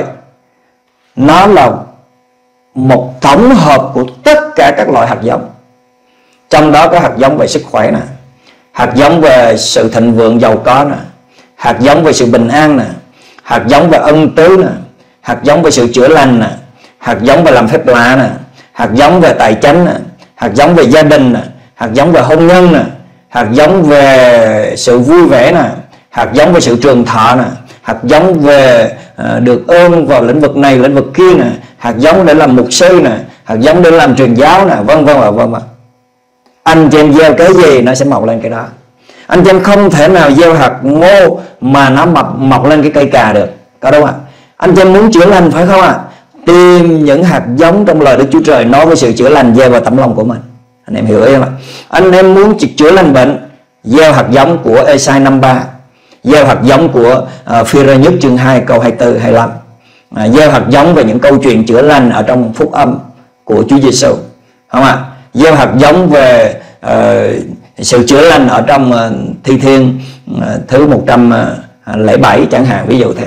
nó là một tổng hợp của tất cả các loại hạt giống. Trong đó có hạt giống về sức khỏe nè, hạt giống về sự thịnh vượng giàu có nè, hạt giống về sự bình an nè, hạt giống về ân tứ nè, hạt giống về sự chữa lành nè, hạt giống về làm phép lạ nè, hạt giống về tài chánh nè, hạt giống về gia đình nè, hạt giống về hôn nhân nè, hạt giống về sự vui vẻ nè, hạt giống về sự trường thọ nè, hạt giống về uh, được ơn vào lĩnh vực này lĩnh vực kia nè, hạt giống để làm mục sư nè, hạt giống để làm truyền giáo nè, vân vân và vân vân. Anh chị em gieo cái gì nó sẽ mọc lên cái đó. Anh chị em không thể nào gieo hạt ngô mà nó mọc mọc lên cái cây cà được, có đúng không ạ? Anh chị em muốn chữa lành phải không ạ? Tìm những hạt giống trong lời Đức Chúa Trời nói với sự chữa lành gieo vào tấm lòng của mình. Anh em hiểu ý không ạ? Anh em muốn chữa lành bệnh, gieo hạt giống của Ê-sai năm ba, gieo hạt giống của uh, Phi-rơ nhất chương hai câu hai mươi tư hai mươi lăm, à, gieo hạt giống về những câu chuyện chữa lành ở trong phúc âm của Chúa Giêsu, không ạ? Gieo hạt giống về uh, sự chữa lành ở trong uh, Thi Thiên uh, thứ một trăm lẻ bảy chẳng hạn, ví dụ thế.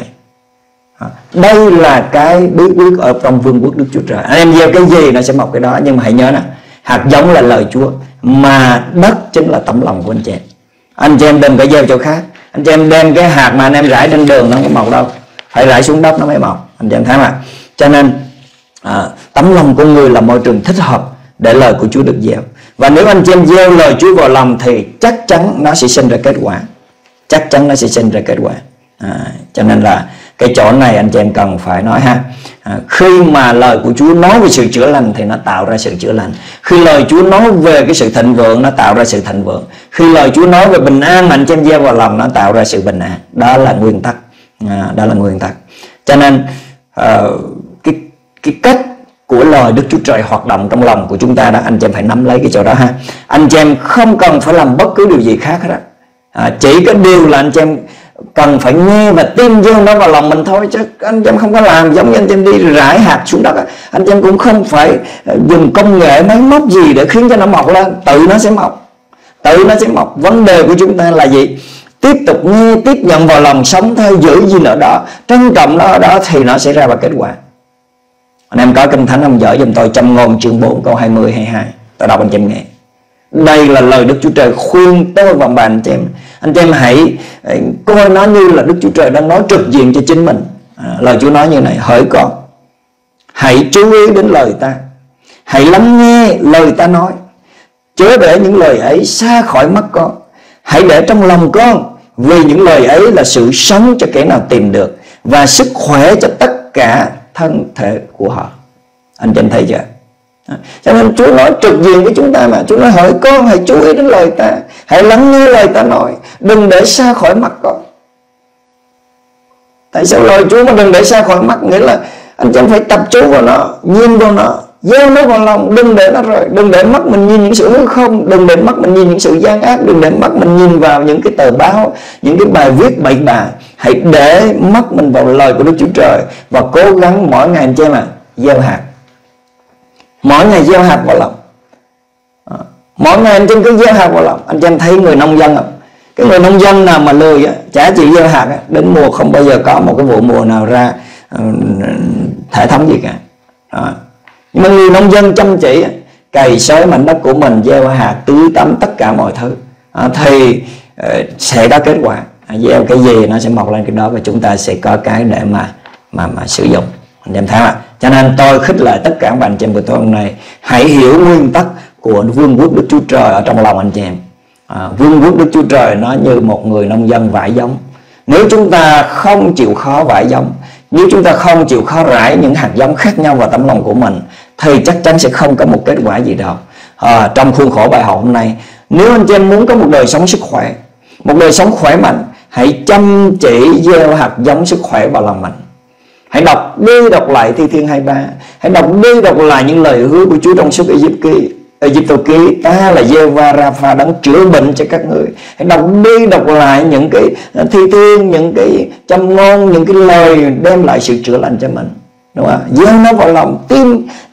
Đây là cái bí quyết ở trong vương quốc Đức Chúa Trời. Anh em gieo cái gì nó sẽ mọc cái đó. Nhưng mà hãy nhớ nè, hạt giống là lời Chúa, mà đất chính là tấm lòng của anh chị em. Anh chị em đừng có gieo chỗ khác. Anh chị em đem cái hạt mà anh em rải trên đường nó không có mọc đâu, phải rải xuống đất nó mới mọc. Anh chị em thấy mà. Cho nên à, tấm lòng của người là môi trường thích hợp để lời của Chúa được gieo. Và nếu anh chị em gieo lời Chúa vào lòng thì chắc chắn nó sẽ sinh ra kết quả. Chắc chắn nó sẽ sinh ra kết quả. À, cho nên là cái chỗ này anh chị em cần phải nói ha. À, khi mà lời của Chúa nói về sự chữa lành thì nó tạo ra sự chữa lành. Khi lời Chúa nói về cái sự thịnh vượng, nó tạo ra sự thịnh vượng. Khi lời Chúa nói về bình an mà anh chị em gieo vào lòng, nó tạo ra sự bình an. Đó là nguyên tắc. À, đó là nguyên tắc. Cho nên à, cái cái cách của lời Đức Chúa Trời hoạt động trong lòng của chúng ta đó, anh chị em phải nắm lấy cái chỗ đó ha. Anh chị em không cần phải làm bất cứ điều gì khác hết á. À, chỉ có điều là anh chị em cần phải nghe và tin vô nó vào lòng mình thôi, chứ anh chị em không có làm giống như anh chị em đi rải hạt xuống đất. Anh chị em cũng không phải dùng công nghệ máy móc gì để khiến cho nó mọc lên, tự nó sẽ mọc, tự nó sẽ mọc. Vấn đề của chúng ta là gì? Tiếp tục nghe, tiếp nhận vào lòng, sống theo, giữ gì nữa đó, trân trọng nó ở đó thì nó sẽ ra vào kết quả. Anh em có Kinh Thánh ông dở giùm tôi Châm Ngôn chương bốn câu hai mươi hai mươi hai, tôi đọc anh chị em nghe. Đây là lời Đức Chúa Trời khuyên tôi và bà anh chị em. Anh chị em hãy coi nó như là Đức Chúa Trời đang nói trực diện cho chính mình. à, Lời Chúa nói như này: hỡi con, hãy chú ý đến lời ta, hãy lắng nghe lời ta nói, chớ để những lời ấy xa khỏi mắt con, hãy để trong lòng con, vì những lời ấy là sự sống cho kẻ nào tìm được, và sức khỏe cho tất cả thân thể của họ. Anh chị em thấy chưa? Cho nên Chúa nói trực diện với chúng ta mà. Chúa nói: hỡi con, hãy chú ý đến lời ta, hãy lắng nghe lời ta nói, đừng để xa khỏi mắt con. Tại sao lời Chúa mà đừng để xa khỏi mắt? Nghĩa là anh chị em phải tập trung vào nó, nhìn vào nó, gieo nó vào lòng, đừng để nó rời. Đừng để mắt mình nhìn những sự hư không, đừng để mắt mình nhìn những sự gian ác, đừng để mắt mình nhìn vào những cái tờ báo, những cái bài viết bậy bạ. Hãy để mắt mình vào lời của Đức Chúa Trời, và cố gắng mỗi ngày anh chị em à, gieo hạt. Mỗi ngày gieo hạt vào lòng. à, Mỗi ngày anh chị em cứ gieo hạt vào lòng. Anh chị em thấy người nông dân không? Cái người nông dân nào mà lười á, chả chịu gieo hạt á, đến mùa không bao giờ có một cái vụ mùa nào ra uh, thể thống gì cả. à. Nhưng mà người nông dân chăm chỉ, cày xới mảnh đất của mình, gieo hạt, tưới tắm tất cả mọi thứ, à, thì uh, sẽ có kết quả. à, Gieo cái gì nó sẽ mọc lên cái đó, và chúng ta sẽ có cái để mà mà mà sử dụng. Anh em thấy không ạ? Cho nên tôi khích lệ tất cả các bạn chị em của tôi hôm nay, hãy hiểu nguyên tắc của vương quốc Đức Chúa Trời ở trong lòng anh chị em. à, Vương quốc Đức Chúa Trời nó như một người nông dân vải giống. Nếu chúng ta không chịu khó vải giống, nếu chúng ta không chịu khó rải những hạt giống khác nhau vào tấm lòng của mình, thì chắc chắn sẽ không có một kết quả gì đâu. à, Trong khuôn khổ bài học hôm nay, nếu anh chị em muốn có một đời sống sức khỏe, một đời sống khỏe mạnh, hãy chăm chỉ gieo hạt giống sức khỏe vào lòng mình. Hãy đọc đi đọc lại Thi Thiên hai mươi ba. Hãy đọc đi đọc lại những lời hứa của Chúa trong suốt Ê-díp-tô ký: ta là Giê-hô-va Ra-pha, đấng chữa bệnh cho các người. Hãy đọc đi đọc lại những cái Thi Thiên, những cái Châm Ngôn, những cái lời đem lại sự chữa lành cho mình, đúng không? Gieo nó vào lòng, tin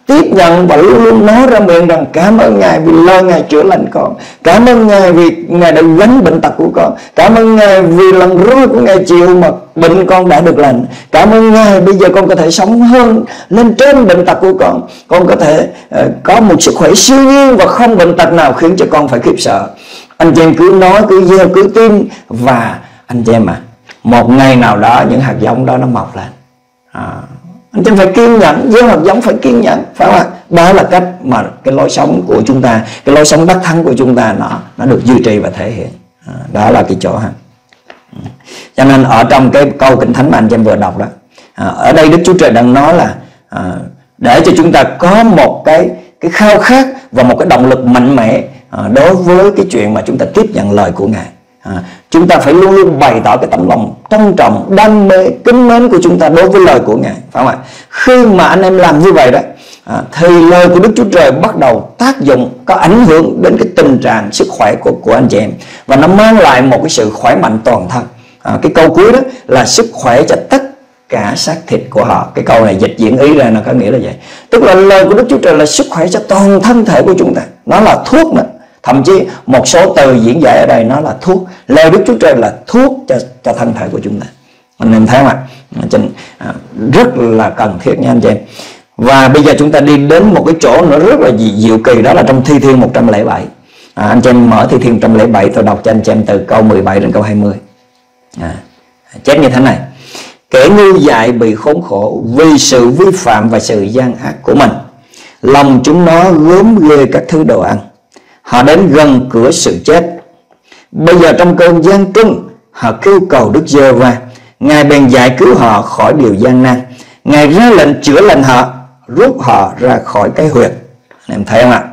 tiếp nhận và luôn luôn nói ra miệng rằng cảm ơn Ngài vì lời Ngài chữa lành con, cảm ơn Ngài vì Ngài đã gánh bệnh tật của con, cảm ơn Ngài vì lần roi của Ngài chịu mà bệnh con đã được lành, cảm ơn Ngài bây giờ con có thể sống hơn lên trên bệnh tật của con, con có thể uh, có một sức khỏe siêu nhiên và không bệnh tật nào khiến cho con phải khiếp sợ. Anh chị em cứ nói, cứ gieo, cứ tin, và anh chị em à, một ngày nào đó những hạt giống đó nó mọc lên. à, Anh chị em phải kiên nhẫn, gieo hạt giống phải kiên nhẫn, phải không ạ? Đó là cách mà cái lối sống của chúng ta, cái lối sống đắc thắng của chúng ta nó nó được duy trì và thể hiện. à, Đó là cái chỗ ha. Cho nên ở trong cái câu Kinh Thánh mà anh chị em vừa đọc đó, à, ở đây Đức Chúa Trời đang nói là à, để cho chúng ta có một cái cái khao khát và một cái động lực mạnh mẽ à, đối với cái chuyện mà chúng ta tiếp nhận lời của Ngài. à, Chúng ta phải luôn luôn bày tỏ cái tấm lòng trân trọng, đam mê, kính mến của chúng ta đối với lời của Ngài, phải không ạ? Khi mà anh em làm như vậy đó, à, thì lời của Đức Chúa Trời bắt đầu tác dụng, có ảnh hưởng đến cái tình trạng sức khỏe của, của anh chị em, và nó mang lại một cái sự khỏe mạnh toàn thân. à, Cái câu cuối đó là sức khỏe cho tất cả xác thịt của họ. Cái câu này dịch diễn ý ra nó có nghĩa là vậy. Tức là lời của Đức Chúa Trời là sức khỏe cho toàn thân thể của chúng ta. Nó là thuốc mà. Thậm chí một số từ diễn giải ở đây nó là thuốc. Lời Đức Chúa Trời là thuốc cho, cho thân thể của chúng ta. Anh em thấy không ạ? À, rất là cần thiết nha anh chị em. Và bây giờ chúng ta đi đến một cái chỗ nữa rất là diệu kỳ, đó là trong Thi Thiên một trăm lẻ bảy. à, Anh chị em mở Thi Thiên một trăm lẻ bảy, tôi đọc cho anh chị em từ câu mười bảy đến câu hai mươi. à, Chép như thế này: kẻ ngu dại bị khốn khổ vì sự vi phạm và sự gian ác của mình, lòng chúng nó gớm ghê các thứ đồ ăn, họ đến gần cửa sự chết. Bây giờ trong cơn gian truân, họ kêu cầu Đức Giê-hô-va, Ngài bèn giải cứu họ khỏi điều gian nan. Ngài ra lệnh chữa lành họ, rút họ ra khỏi cái huyệt. Em thấy không ạ?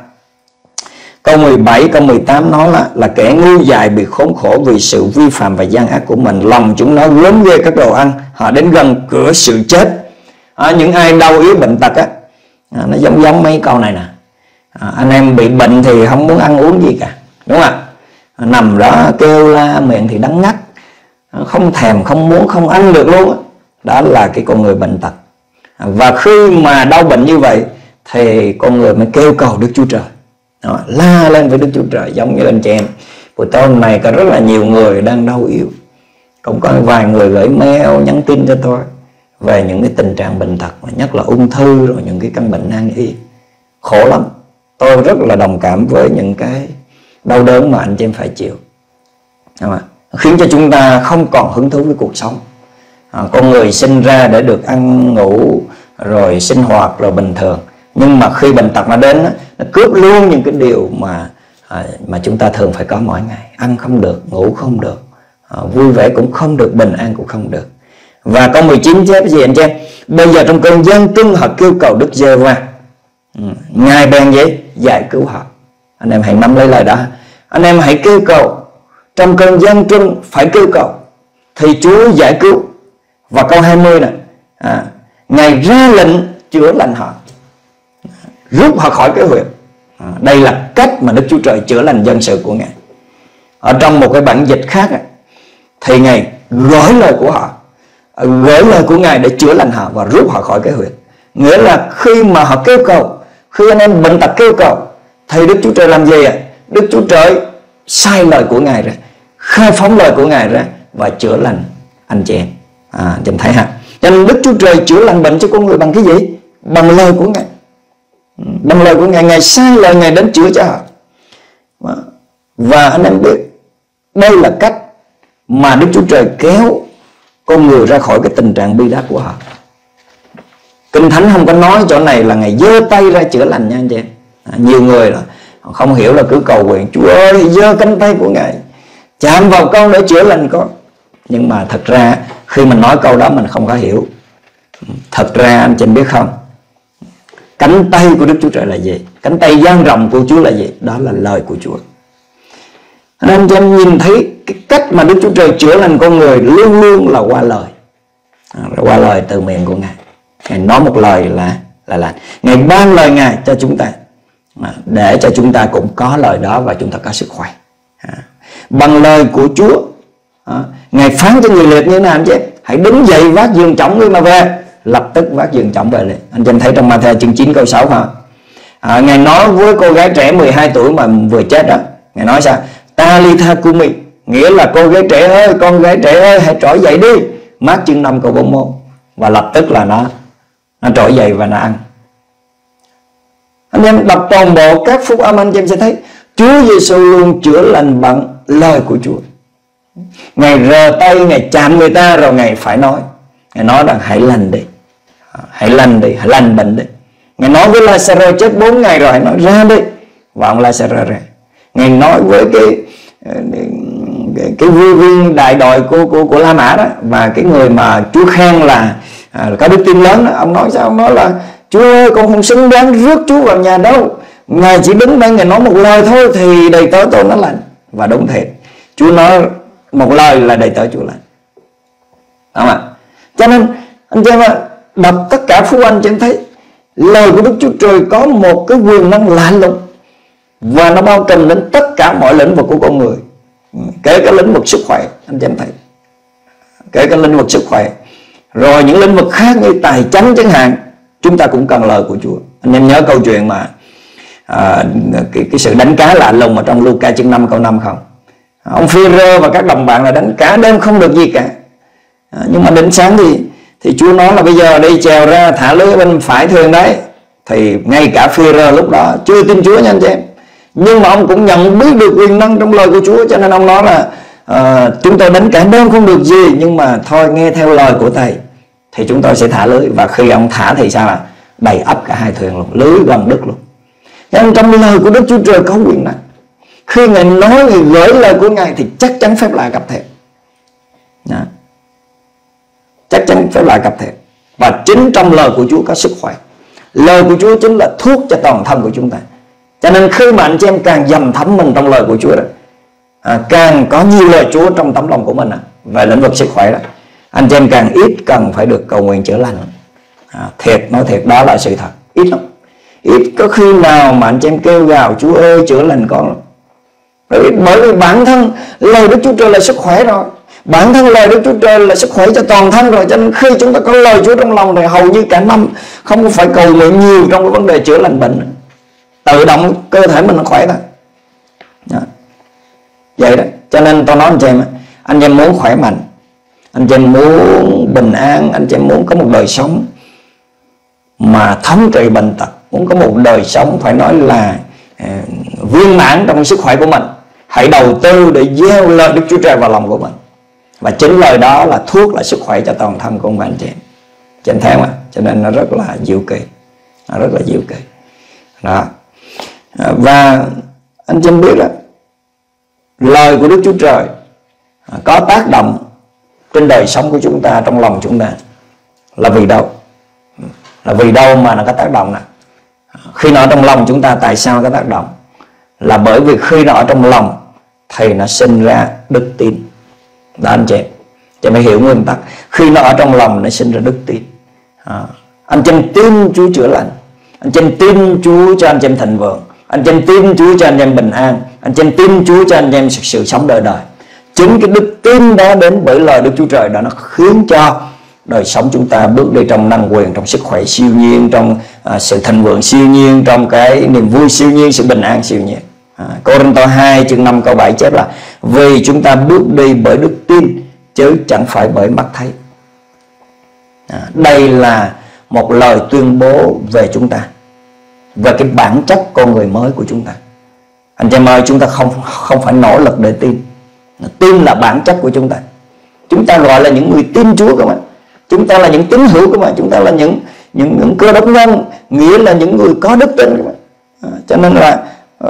Câu mười bảy, câu mười tám nói là, là kẻ ngu dại bị khốn khổ vì sự vi phạm và gian ác của mình, lòng chúng nó gớm ghê các đồ ăn, họ đến gần cửa sự chết. à, Những ai đau yếu bệnh tật á, à, nó giống giống mấy câu này nè. à, Anh em bị bệnh thì không muốn ăn uống gì cả, đúng không ạ? à, Nằm đó kêu la, miệng thì đắng ngắt, à, không thèm, không muốn, không ăn được luôn á. Đó là cái con người bệnh tật. à, Và khi mà đau bệnh như vậy thì con người mới kêu cầu Đức Chúa Trời, đó, la lên với Đức Chúa Trời. Giống như anh chị em buổi tối hôm nay có rất là nhiều người đang đau yếu, cũng có vài người gửi mail, nhắn tin cho tôi về những cái tình trạng bệnh tật, nhất là ung thư rồi những cái căn bệnh nan y. Khổ lắm. Tôi rất là đồng cảm với những cái đau đớn mà anh chị em phải chịu, đúng không? Khiến cho chúng ta không còn hứng thú với cuộc sống. à, Con người sinh ra để được ăn ngủ rồi sinh hoạt rồi bình thường, nhưng mà khi bệnh tật nó đến, nó cướp luôn những cái điều mà à, mà chúng ta thường phải có mỗi ngày. Ăn không được, ngủ không được, à, vui vẻ cũng không được, bình an cũng không được. Và câu mười chín chép gì anh chị em? Bây giờ trong cơn gian truân, họ kêu cầu Đức Giê-hô-va, ừ, Ngài bèn vậy giải cứu họ. Anh em hãy nắm lấy lời đó. Anh em hãy kêu cầu. Trong cơn gian truân phải kêu cầu thì Chúa giải cứu. Và câu hai mươi nè, à, Ngài ra lệnh chữa lành họ, rút họ khỏi cái huyệt. à, Đây là cách mà Đức Chúa Trời chữa lành dân sự của Ngài. Ở trong một cái bản dịch khác thì Ngài gửi lời của họ, gửi lời của Ngài để chữa lành họ và rút họ khỏi cái huyệt. Nghĩa là khi mà họ kêu cầu, khi anh em bệnh tật kêu cầu, thì Đức Chúa Trời làm gì ạ? Đức Chúa Trời sai lời của Ngài ra, khai phóng lời của Ngài ra và chữa lành anh chị em. à, Chúng thấy ha. Cho nên Đức Chúa Trời chữa lành bệnh cho con người bằng cái gì? Bằng lời của Ngài. Bằng lời của Ngài, Ngài sai lời Ngài đến chữa cho họ. Và anh em biết, đây là cách mà Đức Chúa Trời kéo con người ra khỏi cái tình trạng bi đát của họ. Kinh Thánh không có nói chỗ này là Ngài giơ tay ra chữa lành nha anh chị em. à, Nhiều người là không hiểu, là cứ cầu nguyện Chúa ơi giơ cánh tay của Ngài chạm vào con để chữa lành con. Nhưng mà thật ra khi mình nói câu đó mình không có hiểu. Thật ra anh chị biết không, cánh tay của Đức Chúa Trời là gì? Cánh tay dang rộng của Chúa là gì? Đó là lời của Chúa. Nên anh chị em nhìn thấy cái cách mà Đức Chúa Trời chữa lành con người luôn luôn là qua lời, à, qua lời từ miệng của Ngài. Ngài nói một lời là là là Ngài ban lời Ngài cho chúng ta, à, để cho chúng ta cũng có lời đó và chúng ta có sức khỏe. à, Bằng lời của Chúa, à, Ngài phán cho người liệt như thế nào anh chị? Hãy đứng dậy vác giường chổng ngươi mà về. lập tức vác giường chồng về liền. Anh chị em thấy trong Ma-thi-ơ chương chín câu sáu hả? À, Ngài nói với cô gái trẻ mười hai tuổi mà vừa chết đó, Ngài nói sao? Ta-li-tha cumi, nghĩa là cô gái trẻ ơi, con gái trẻ ơi, hãy trỗi dậy đi. Mát chương năm câu bốn mươi mốt. Và lập tức là nó nó trỗi dậy và nó ăn. Anh em đọc toàn bộ các phúc âm, anh em sẽ thấy Chúa Giêsu luôn chữa lành bằng lời của Chúa. Ngài rờ tay, Ngài chạm người ta rồi Ngài phải nói. Ngài nói rằng hãy lành đi, hãy lành đi, hãy lành bệnh đi. Ngài nói với Lazarus chết bốn ngày rồi, hãy nói ra đi, và ông Lazarus ra. Ngài nói với cái cái, cái vua viên đại đội của, của, của La Mã đó, và cái người mà Chúa khen là à, có đức tin lớn đó, ông nói sao? Ông nói là Chúa ơi, con không xứng đáng rước Chúa vào nhà đâu. Ngài chỉ đứng đây, Ngài nói một lời thôi thì đầy tớ tôi nó lành. Và đúng thiệt, Chúa nói một lời là đầy tớ Chúa lành. Đúng không ạ? Cho nên anh chị em đọc tất cả phúc âm, chị em thấy lời của Đức Chúa Trời có một cái quyền năng lạ lùng, và nó bao trùm đến tất cả mọi lĩnh vực của con người, kể cả lĩnh vực sức khỏe. Anh chị em thấy, kể cả lĩnh vực sức khỏe, rồi những lĩnh vực khác như tài chánh chẳng hạn, chúng ta cũng cần lời của Chúa. Anh em nhớ câu chuyện mà à, cái, cái sự đánh cá lạ lùng ở trong Luca chương năm câu năm không? Ông Phi-rơ và các đồng bạn là đánh cá đêm không được gì cả, à, nhưng mà đến sáng thì thì Chúa nói là bây giờ đi chèo ra thả lưới bên phải thuyền đấy. Thì ngay cả Phi-rơ lúc đó chưa tin Chúa nha anh chị em, nhưng mà ông cũng nhận biết được quyền năng trong lời của Chúa, cho nên ông nói là à, chúng tôi đánh cả đêm không được gì, nhưng mà thôi nghe theo lời của Thầy thì chúng tôi sẽ thả lưới. Và khi ông thả thì sao? Là đầy ắp cả hai thuyền luôn, lưới gần đứt luôn. Nên trong lời của Đức Chúa Trời có quyền năng. Khi Ngài nói, Ngài gửi lời của Ngài thì chắc chắn phép lạ gặp thiệt. Đó. Chắc chắn phép lạ gặp thiệt. Và chính trong lời của Chúa có sức khỏe. Lời của Chúa chính là thuốc cho toàn thân của chúng ta. Cho nên khi mà anh chị em càng dầm thấm mình trong lời của Chúa đó, à, càng có nhiều lời Chúa trong tấm lòng của mình à, về lĩnh vực sức khỏe đó, anh chị em càng ít cần phải được cầu nguyện chữa lành. À, thiệt, nói thiệt đó là sự thật. Ít lắm. Ít có khi nào mà anh chị em kêu gào Chúa ơi chữa lành con. Bởi vì bản thân lời Đức Chúa Trời là sức khỏe rồi. Bản thân lời Đức Chúa Trời là sức khỏe cho toàn thân rồi. Cho nên khi chúng ta có lời Chúa trong lòng thì hầu như cả năm không phải cầu nguyện nhiều trong cái vấn đề chữa lành bệnh. Tự động cơ thể mình nó khỏe thôi. Đó. Vậy đó. Cho nên tôi nói anh chị em, anh chị em muốn khỏe mạnh, anh chị em muốn bình an, anh chị em muốn có một đời sống mà thống trị bệnh tật, muốn có một đời sống phải nói là uh, viên mãn trong sức khỏe của mình, hãy đầu tư để gieo lời Đức Chúa Trời vào lòng của mình. Và chính lời đó là thuốc, là sức khỏe cho toàn thân của anh chị em. Chị em thấy không ạ? Cho nên nó rất là diệu kỳ, nó rất là diệu kỳ. Đó. Và anh chị em biết đó, lời của Đức Chúa Trời có tác động trên đời sống của chúng ta, trong lòng chúng ta là vì đâu? Là vì đâu mà nó có tác động này? Khi nó ở trong lòng chúng ta, tại sao nó có tác động? Là bởi vì khi nó ở trong lòng thì nó sinh ra đức tin. Đó anh chị, chị phải hiểu nguyên tắc. Khi nó ở trong lòng nó sinh ra đức tin. à, Anh chị tin Chúa chữa lành, anh chị tin Chúa cho anh chị thịnh vượng, anh chị tin Chúa cho anh chị bình an, anh chị tin Chúa cho anh chị sự, sự sống đời đời. Chính cái đức tin đó đến bởi lời Đức Chúa Trời đó, nó khiến cho đời sống chúng ta bước đi trong năng quyền, trong sức khỏe siêu nhiên, trong à, sự thịnh vượng siêu nhiên, trong cái niềm vui siêu nhiên, sự bình an siêu nhiên. à, Cô-rinh-tô hai chương năm câu bảy chép là vì chúng ta bước đi bởi đức tin chứ chẳng phải bởi mắt thấy. à, Đây là một lời tuyên bố về chúng ta, về cái bản chất con người mới của chúng ta. Anh chị em ơi, chúng ta không không phải nỗ lực để tin. Tin là bản chất của chúng ta. Chúng ta gọi là những người tin Chúa cơ mà. Chúng ta là những tín hữu cơ mà. Chúng ta là những những, những cơ đốc nhân, nghĩa là những người có đức tin cơ mà. À, cho nên là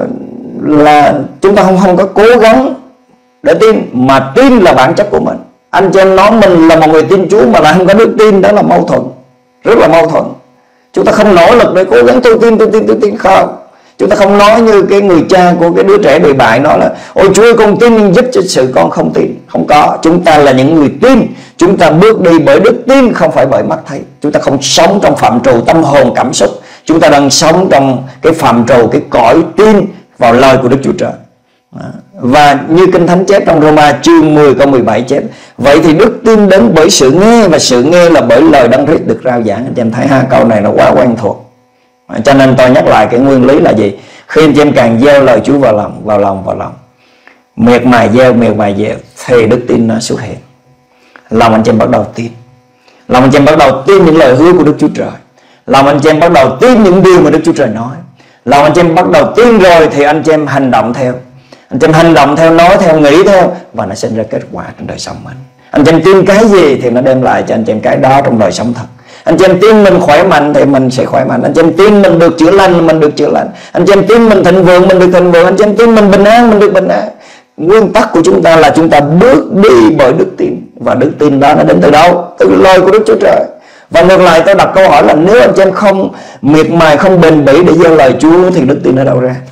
là chúng ta không không có cố gắng để tin, mà tin là bản chất của mình. Anh chị em nói mình là một người tin Chúa mà lại không có đức tin, đó là mâu thuẫn, rất là mâu thuẫn. Chúng ta không nỗ lực để cố gắng tôi tin, tôi tin, tôi tin không. Chúng ta không nói như cái người cha của cái đứa trẻ bị bại nói là ôi Chúa ơi, con tin nhưng giúp cho sự con không tin. Không có. Chúng ta là những người tin. Chúng ta bước đi bởi đức tin, không phải bởi mắt thấy. Chúng ta không sống trong phạm trù tâm hồn cảm xúc. Chúng ta đang sống trong cái phạm trù, cái cõi tin vào lời của Đức Chúa Trời. Và như Kinh Thánh chép trong Roma chương mười câu mười bảy chép, vậy thì đức tin đến bởi sự nghe, và sự nghe là bởi lời Đấng Christ được rao giảng. Anh chị em thấy ha, câu này nó quá quen thuộc. Cho nên tôi nhắc lại cái nguyên lý là gì? Khi anh chị em càng gieo lời Chúa vào lòng, vào lòng, vào lòng, miệt mài gieo, miệt mài gieo, thì đức tin nó xuất hiện. Lòng anh chị em bắt đầu tin. Lòng anh chị em bắt đầu tin những lời hứa của Đức Chúa Trời. Lòng anh chị em bắt đầu tin những điều mà Đức Chúa Trời nói. Lòng anh chị em bắt đầu tin rồi thì anh chị em hành động theo. Anh chị em hành động theo, nói theo, nghĩ theo, và nó sinh ra kết quả trong đời sống mình. Anh chị em tin cái gì thì nó đem lại cho anh chị em cái đó trong đời sống thật. Anh chị em tin mình khỏe mạnh thì mình sẽ khỏe mạnh. Anh chị em tin mình được chữa lành, mình được chữa lành. Anh chị em tin mình thịnh vượng, mình được thịnh vượng. Anh chị em tin mình bình an, mình được bình an. Nguyên tắc của chúng ta là chúng ta bước đi bởi đức tin. Và đức tin đó nó đến từ đâu? Từ lời của Đức Chúa Trời. Và ngược lại tôi đặt câu hỏi là nếu anh chị em không miệt mài, không bền bỉ để gieo lời Chúa thì đức tin ở đâu ra?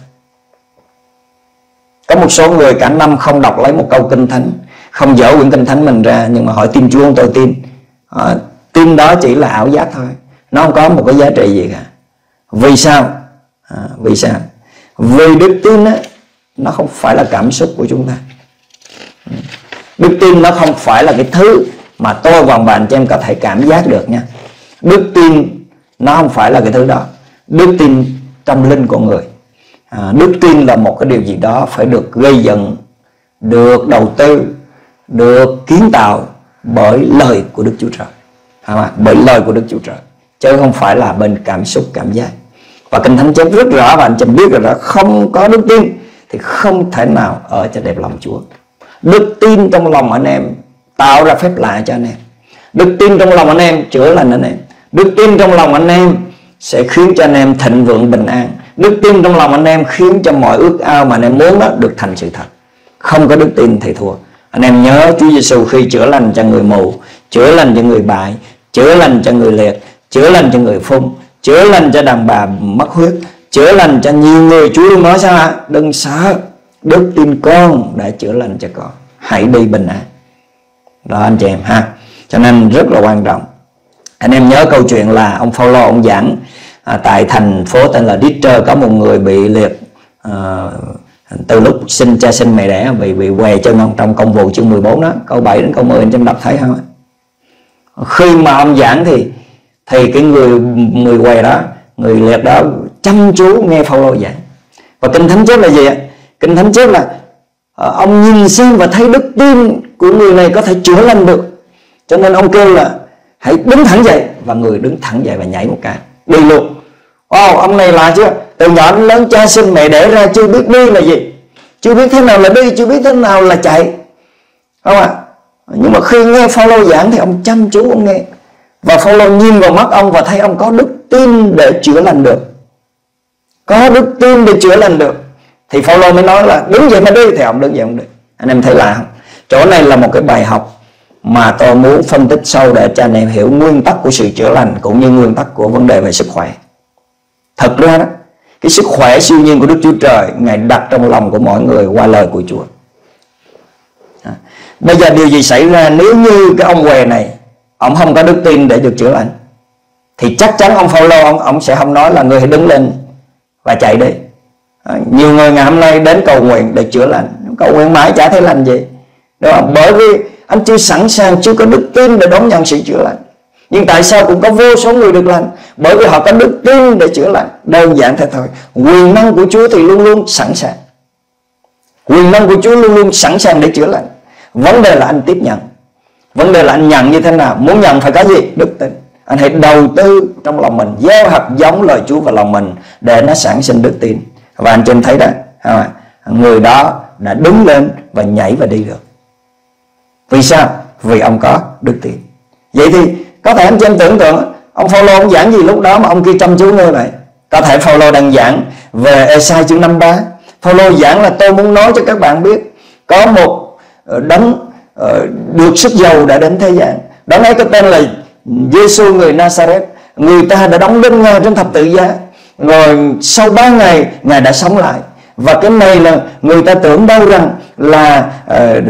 Có một số người cả năm không đọc lấy một câu Kinh Thánh, không dở quyển Kinh Thánh mình ra, nhưng mà hỏi tin Chúa, tôi tin. à, Tin đó chỉ là ảo giác thôi, nó không có một cái giá trị gì cả. Vì sao? À, vì sao? Vì đức tin á, nó không phải là cảm xúc của chúng ta. Đức tin nó không phải là cái thứ mà tôi và bạn chị em có thể cảm giác được nha. Đức tin nó không phải là cái thứ đó. Đức tin tâm linh của người. à, Đức tin là một cái điều gì đó phải được gây dựng, được đầu tư, được kiến tạo bởi lời của Đức Chúa Trời. à, Bởi lời của Đức Chúa Trời, chứ không phải là bên cảm xúc, cảm giác. Và Kinh Thánh chép rất rõ, và anh chị biết rồi đó, không có đức tin thì không thể nào ở cho đẹp lòng Chúa. Đức tin trong lòng anh em tạo ra phép lạ cho anh em. Đức tin trong lòng anh em chữa lành anh em. Đức tin trong lòng anh em sẽ khiến cho anh em thịnh vượng bình an. Đức tin trong lòng anh em khiến cho mọi ước ao mà anh em muốn đó được thành sự thật. Không có đức tin thì thua. Anh em nhớ Chúa Giêsu khi chữa lành cho người mù, chữa lành cho người bại, chữa lành cho người liệt, chữa lành cho người phung, chữa lành cho đàn bà mất huyết, chữa lành cho nhiều người. Chúa luôn nói sao ạ? Đừng sợ, đức tin con đã chữa lành cho con, hãy đi bình an. Đó anh chị em ha. Cho nên rất là quan trọng. Anh em nhớ câu chuyện là ông Phaolô ông giảng à, tại thành phố tên là Ditcher, có một người bị liệt à, từ lúc sinh cha sinh mẹ đẻ, bị bị què chân ông, trong Công vụ chương mười bốn đó, câu bảy đến câu mười anh em đọc thấy không? Khi mà ông giảng thì thì cái người người què đó, người liệt đó chăm chú nghe Phaolô giảng. Và Kinh Thánh chép là gì ạ? Kinh Thánh chép là ông nhìn xem và thấy đức tin của người này có thể chữa lành được. Cho nên ông kêu là hãy đứng thẳng dậy. Và người đứng thẳng dậy và nhảy một cái, đi luôn. Wow, ông này là chưa? Từ nhỏ đến lớn cha sinh mẹ đẻ ra chưa biết đi là gì, chưa biết thế nào là đi, chưa biết thế nào là chạy, không ạ? À? Nhưng mà khi nghe Phaolô giảng thì ông chăm chú ông nghe. Và Phaolô nhìn vào mắt ông và thấy ông có đức tin để chữa lành được. Có đức tin để chữa lành được. Thì Phaolô mới nói là đứng dậy mà đi. Thì ông đứng dậy ông đi. Anh em thấy lạ không? Chỗ này là một cái bài học mà tôi muốn phân tích sâu để cho anh em hiểu nguyên tắc của sự chữa lành, cũng như nguyên tắc của vấn đề về sức khỏe. Thật ra đó, cái sức khỏe siêu nhiên của Đức Chúa Trời Ngài đặt trong lòng của mọi người qua lời của Chúa. à, Bây giờ điều gì xảy ra nếu như cái ông què này ông không có đức tin để được chữa lành, thì chắc chắn ông Phaolô ông, ông sẽ không nói là người hãy đứng lên và chạy đi. à, Nhiều người ngày hôm nay đến cầu nguyện để chữa lành, cầu nguyện mãi chả thấy lành gì, đúng không? Bởi vì anh chưa sẵn sàng, chưa có đức tin để đón nhận sự chữa lành. Nhưng tại sao cũng có vô số người được lành? Bởi vì họ có đức tin để chữa lành. Đơn giản thế thôi. Quyền năng của Chúa thì luôn luôn sẵn sàng. Quyền năng của Chúa luôn luôn sẵn sàng để chữa lành. Vấn đề là anh tiếp nhận. Vấn đề là anh nhận như thế nào. Muốn nhận phải có gì? Đức tin. Anh hãy đầu tư trong lòng mình, gieo hạt giống lời Chúa vào lòng mình để nó sản sinh đức tin. Và anh chị em thấy đó, người đó đã đứng lên và nhảy và đi được. Vì sao? Vì ông có đức tin. Vậy thì có thể anh chị em tưởng tượng ông Phaolô ông giảng gì lúc đó mà ông kia chăm chú nghe vậy? Có thể Phaolô đang giảng về Ê-sai chương năm ba. Phaolô giảng là tôi muốn nói cho các bạn biết có một đấng được sức giàu đã đến thế gian. Đấng ấy có tên là Giê-xu người Na-sa-rét. Người ta đã đóng đinh Ngài trên thập tự giá, rồi sau ba ngày Ngài đã sống lại. Và cái này là người ta tưởng đâu rằng là uh,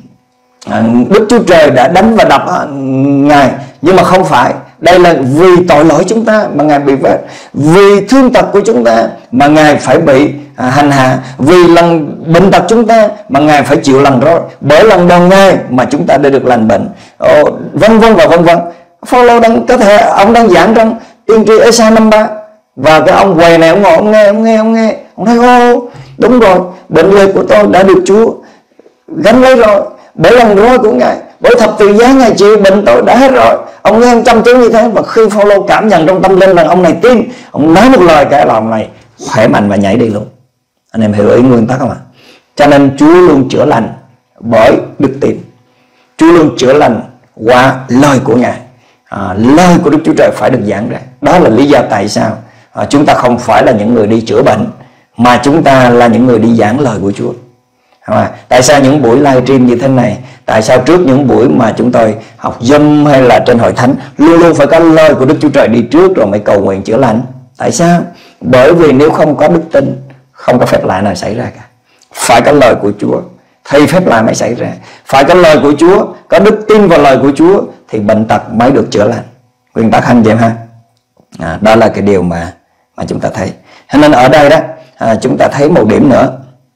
Đức Chúa Trời đã đánh và đập Ngài. Nhưng mà không phải. Đây là vì tội lỗi chúng ta mà Ngài bị vết, vì thương tật của chúng ta mà Ngài phải bị à, hành hạ, vì lần bệnh tật chúng ta mà Ngài phải chịu lần roi, bởi lần đòn Ngài mà chúng ta đã được lành bệnh, Ồ, vân vân và vân vân. Phaolô đang có thể ông đang giảng trong tiên tri Ê-sai năm ba, và cái ông quầy này ông ngồi ông nghe ông nghe ông nghe ông nói ô đúng rồi, bệnh liệt của tôi đã được Chúa gánh lấy rồi, bởi lần roi của Ngài, bởi thập tự giá Ngài chịu bệnh tôi đã hết rồi. Ông nghe ông chăm chú như thế, và khi Phaolô cảm nhận trong tâm linh rằng ông này tin, ông nói một lời cái là ông này khỏe mạnh và nhảy đi luôn. Anh em hiểu ý nguyên tắc không ạ? Cho nên Chúa luôn chữa lành bởi đức tin, Chúa luôn chữa lành qua lời của Ngài. À, lời của Đức Chúa Trời phải được giảng ra. Đó là lý do tại sao à, chúng ta không phải là những người đi chữa bệnh, mà chúng ta là những người đi giảng lời của Chúa. À, tại sao những buổi live stream như thế này, tại sao trước những buổi mà chúng tôi học Zoom hay là trên hội thánh luôn luôn phải có lời của Đức Chúa Trời đi trước rồi mới cầu nguyện chữa lành? Tại sao? Bởi vì nếu không có đức tin, không có phép lạ nào xảy ra cả. Phải có lời của Chúa thì phép lạ mới xảy ra. Phải có lời của Chúa, có đức tin vào lời của Chúa thì bệnh tật mới được chữa lành. Nguyên tắc anh chị em ha. À, đó là cái điều mà mà chúng ta thấy. Cho nên ở đây đó à, chúng ta thấy một điểm nữa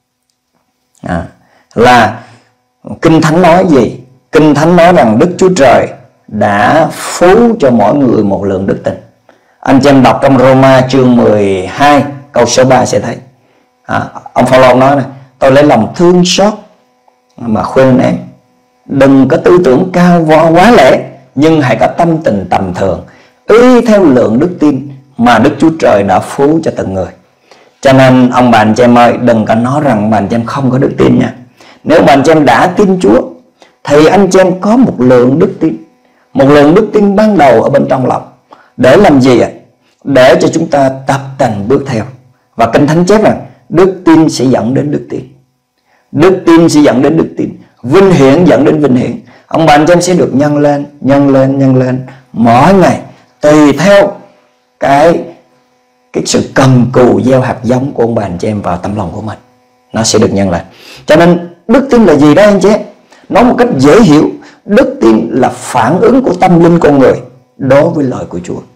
à, là Kinh Thánh nói gì? Kinh Thánh nói rằng Đức Chúa Trời đã phú cho mỗi người một lượng đức tin. Anh chị em đọc trong Roma chương mười hai câu số ba sẽ thấy à, ông Phaolô nói này: tôi lấy lòng thương xót mà khuyên anh em, đừng có tư tưởng cao võ quá lẽ, nhưng hãy có tâm tình tầm thường, y theo lượng đức tin mà Đức Chúa Trời đã phú cho từng người. Cho nên ông bà anh chị em ơi, đừng có nói rằng bà anh chị em không có đức tin nha. Nếu bà anh chị em đã tin Chúa thì anh chị em có một lượng đức tin, một lượng đức tin ban đầu ở bên trong lòng. Để làm gì ạ? Để cho chúng ta tập tành bước theo. Và Kinh Thánh chép rằng đức tin sẽ dẫn đến đức tin, đức tin sẽ dẫn đến đức tin, vinh hiển dẫn đến vinh hiển. Ông bà anh chị em sẽ được nhân lên, nhân lên, nhân lên mỗi ngày, tùy theo cái cái sự cần cù gieo hạt giống của ông bà anh chị em vào tấm lòng của mình, nó sẽ được nhân lên. Cho nên đức tin là gì đó anh chị em? Nói một cách dễ hiểu, đức tin là phản ứng của tâm linh con người đối với lời của Chúa.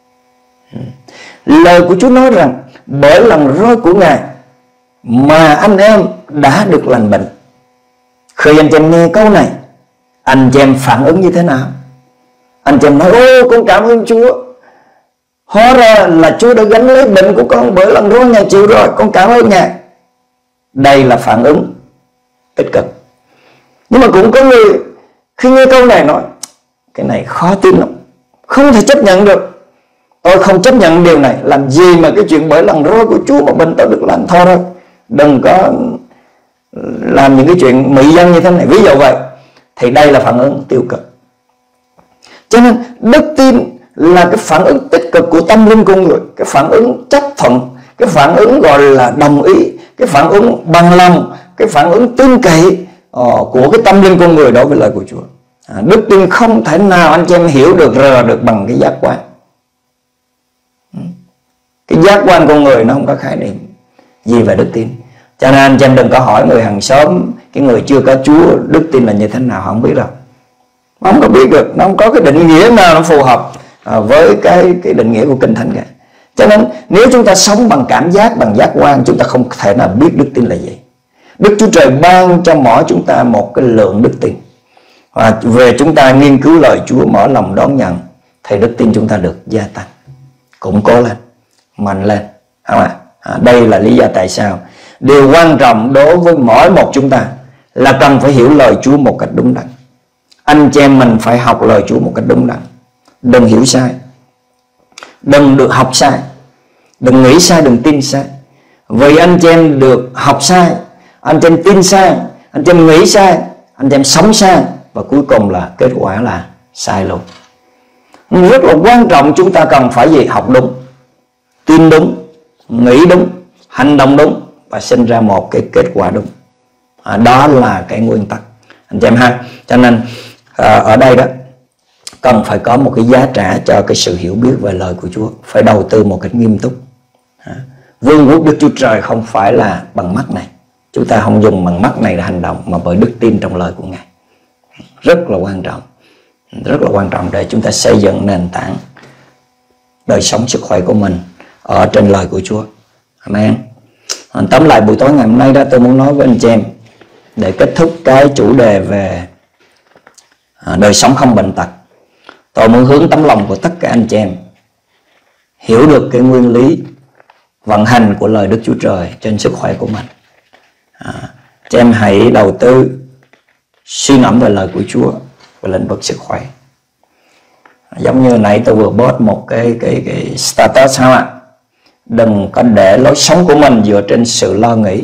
Lời của Chúa nói rằng bởi lần roi của Ngài mà anh em đã được lành bệnh. Khi anh chị em nghe câu này, anh chị em phản ứng như thế nào? Anh chị em nói ô con cảm ơn Chúa, hóa ra là Chúa đã gánh lấy bệnh của con, bởi lần roi Ngài chịu rồi, con cảm ơn Ngài. Đây là phản ứng tích cực. Nhưng mà cũng có người khi nghe câu này nói cái này khó tin lắm, không thể chấp nhận được. Tôi không chấp nhận điều này. Làm gì mà cái chuyện bởi lần roi của Chúa mà bệnh tôi được lành? Thôi thôi, đừng có làm những cái chuyện mị dân như thế này, ví dụ vậy. Thì đây là phản ứng tiêu cực. Cho nên đức tin là cái phản ứng tích cực của tâm linh con người, cái phản ứng chấp thuận, cái phản ứng gọi là đồng ý, cái phản ứng bằng lòng, cái phản ứng tin cậy uh, của cái tâm linh con người đối với lời của Chúa. à, Đức tin không thể nào anh chị em hiểu được, rờ được bằng cái giác quan. Cái giác quan con người nó không có khái niệm gì về đức tin. Cho nên anh chị em đừng có hỏi người hàng xóm, cái người chưa có Chúa, đức tin là như thế nào, họ không biết đâu. Nó không có biết được, nó không có cái định nghĩa nào nó phù hợp à, với cái, cái định nghĩa của Kinh Thánh cả. Cho nên nếu chúng ta sống bằng cảm giác, bằng giác quan, chúng ta không thể nào biết đức tin là gì. Đức Chúa Trời ban cho mỗi chúng ta một cái lượng đức tin, và về chúng ta nghiên cứu lời Chúa, mở lòng đón nhận, thì đức tin chúng ta được gia tăng, củng cố lên, mạnh lên. Không ạ? À, đây là lý do tại sao điều quan trọng đối với mỗi một chúng ta là cần phải hiểu lời Chúa một cách đúng đắn. Anh chị em mình phải học lời Chúa một cách đúng đắn, đừng hiểu sai, đừng được học sai, đừng nghĩ sai, đừng tin sai. Vì anh chị em được học sai, anh chị em tin sai, anh chị em nghĩ sai, anh chị em sống sai, và cuối cùng là kết quả là sai luôn. Rất là quan trọng chúng ta cần phải gì? Học đúng, tin đúng, nghĩ đúng, hành động đúng, và sinh ra một cái kết quả đúng. à, Đó là cái nguyên tắc anh chị em ha. Cho nên à, ở đây đó cần phải có một cái giá trả cho cái sự hiểu biết về lời của Chúa, phải đầu tư một cách nghiêm túc. à, Vương quốc Đức Chúa Trời không phải là bằng mắt này, chúng ta không dùng bằng mắt này để hành động, mà bởi đức tin trong lời của Ngài. Rất là quan trọng, rất là quan trọng để chúng ta xây dựng nền tảng đời sống sức khỏe của mình ở trên lời của Chúa. Amen. Tóm lại buổi tối ngày hôm nay đó, tôi muốn nói với anh chị em để kết thúc cái chủ đề về đời sống không bệnh tật. Tôi muốn hướng tấm lòng của tất cả anh chị em hiểu được cái nguyên lý vận hành của lời Đức Chúa Trời trên sức khỏe của mình. À, chị em hãy đầu tư suy ngẫm về lời của Chúa về lĩnh vực sức khỏe. Giống như nãy tôi vừa post một cái cái cái status sao ạ? Đừng có để lối sống của mình dựa trên sự lo nghĩ.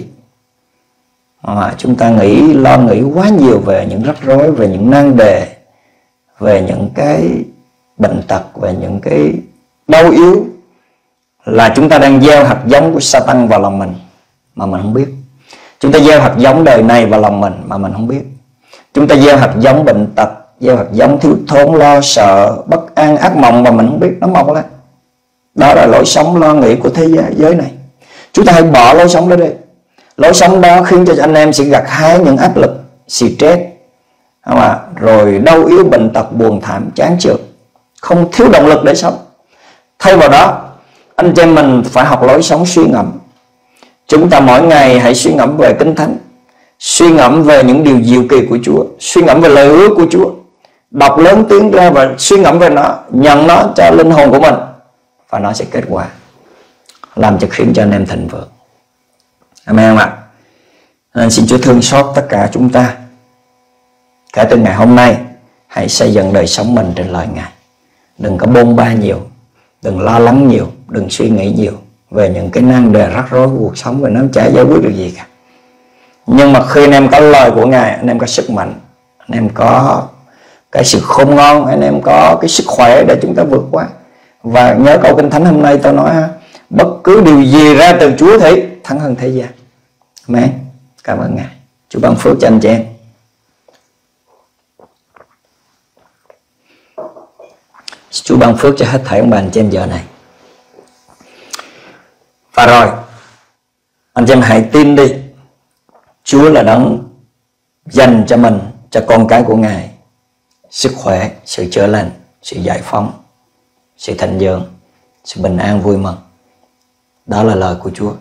À, chúng ta nghĩ lo nghĩ quá nhiều về những rắc rối, về những nan đề, về những cái bệnh tật, về những cái đau yếu, là chúng ta đang gieo hạt giống của Satan vào lòng mình mà mình không biết. Chúng ta gieo hạt giống đời này vào lòng mình mà mình không biết. Chúng ta gieo hạt giống bệnh tật, gieo hạt giống thiếu thốn, lo sợ, bất an, ác mộng mà mình không biết nó mọc lên. Đó là lối sống lo nghĩ của thế giới này. Chúng ta hãy bỏ lối sống đó đi. Lối sống đó khiến cho anh em sẽ gặt hái những áp lực, stress, không à? Rồi đau yếu, bệnh tật, buồn thảm, chán chường, không thiếu động lực để sống. Thay vào đó, anh chị em mình phải học lối sống suy ngẫm. Chúng ta mỗi ngày hãy suy ngẫm về Kinh Thánh, suy ngẫm về những điều diệu kỳ của Chúa, suy ngẫm về lời hứa của Chúa, đọc lớn tiếng ra và suy ngẫm về nó, nhận nó cho linh hồn của mình, và nó sẽ kết quả làm cho khiến cho anh em thịnh vượng. Amen không ạ? Nên xin Chúa thương xót tất cả chúng ta. Kể từ ngày hôm nay, hãy xây dựng đời sống mình trên lời Ngài. Đừng có bôn ba nhiều, đừng lo lắng nhiều, đừng suy nghĩ nhiều về những cái nan đề rắc rối của cuộc sống, và nó chả giải quyết được gì cả. Nhưng mà khi anh em có lời của Ngài, anh em có sức mạnh, anh em có cái sự khôn ngoan, anh em có cái sức khỏe để chúng ta vượt qua. Và nhớ câu Kinh Thánh hôm nay tôi nói, bất cứ điều gì ra từ Chúa thì thắng hơn thế gian. Amen. Cảm ơn Ngài. Chúa ban phước cho anh chị em. Chúa ban phước cho hết thảy ông bà anh chị em giờ này. Và rồi, anh chị em hãy tin đi, Chúa là đấng dành cho mình, cho con cái của Ngài, sức khỏe, sự chữa lành, sự giải phóng, sự thịnh vượng, sự bình an vui mừng. Đó là lời của Chúa.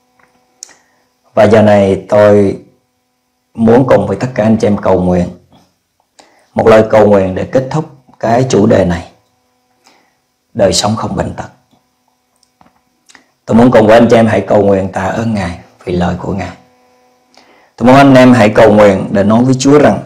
Và giờ này tôi muốn cùng với tất cả anh chị em cầu nguyện một lời cầu nguyện để kết thúc cái chủ đề này, đời sống không bệnh tật. Tôi muốn cùng với anh chị em hãy cầu nguyện tạ ơn Ngài vì lời của Ngài. Tôi muốn anh em hãy cầu nguyện để nói với Chúa rằng,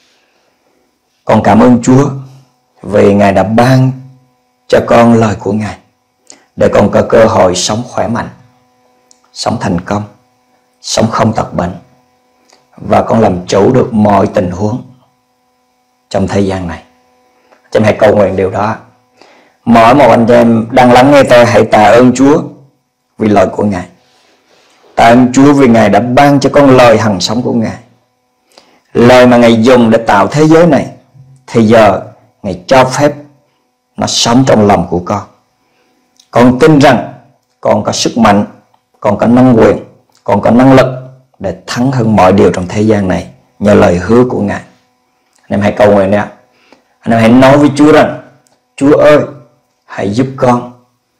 con cảm ơn Chúa vì Ngài đã ban cho con lời của Ngài để con có cơ hội sống khỏe mạnh, sống thành công, sống không tật bệnh, và con làm chủ được mọi tình huống trong thế gian này. Anh em hãy cầu nguyện điều đó. Mỗi một anh em đang lắng nghe tôi hãy tạ ơn Chúa vì lời của Ngài. Tạ ơn Chúa vì Ngài đã ban cho con lời hằng sống của Ngài, lời mà Ngài dùng để tạo thế giới này. Thì giờ Ngài cho phép nó sống trong lòng của con. Con tin rằng con có sức mạnh, con có năng quyền, con có năng lực để thắng hơn mọi điều trong thế gian này nhờ lời hứa của Ngài. Anh em hãy cầu nguyện nha. Anh em hãy nói với Chúa rằng, Chúa ơi, hãy giúp con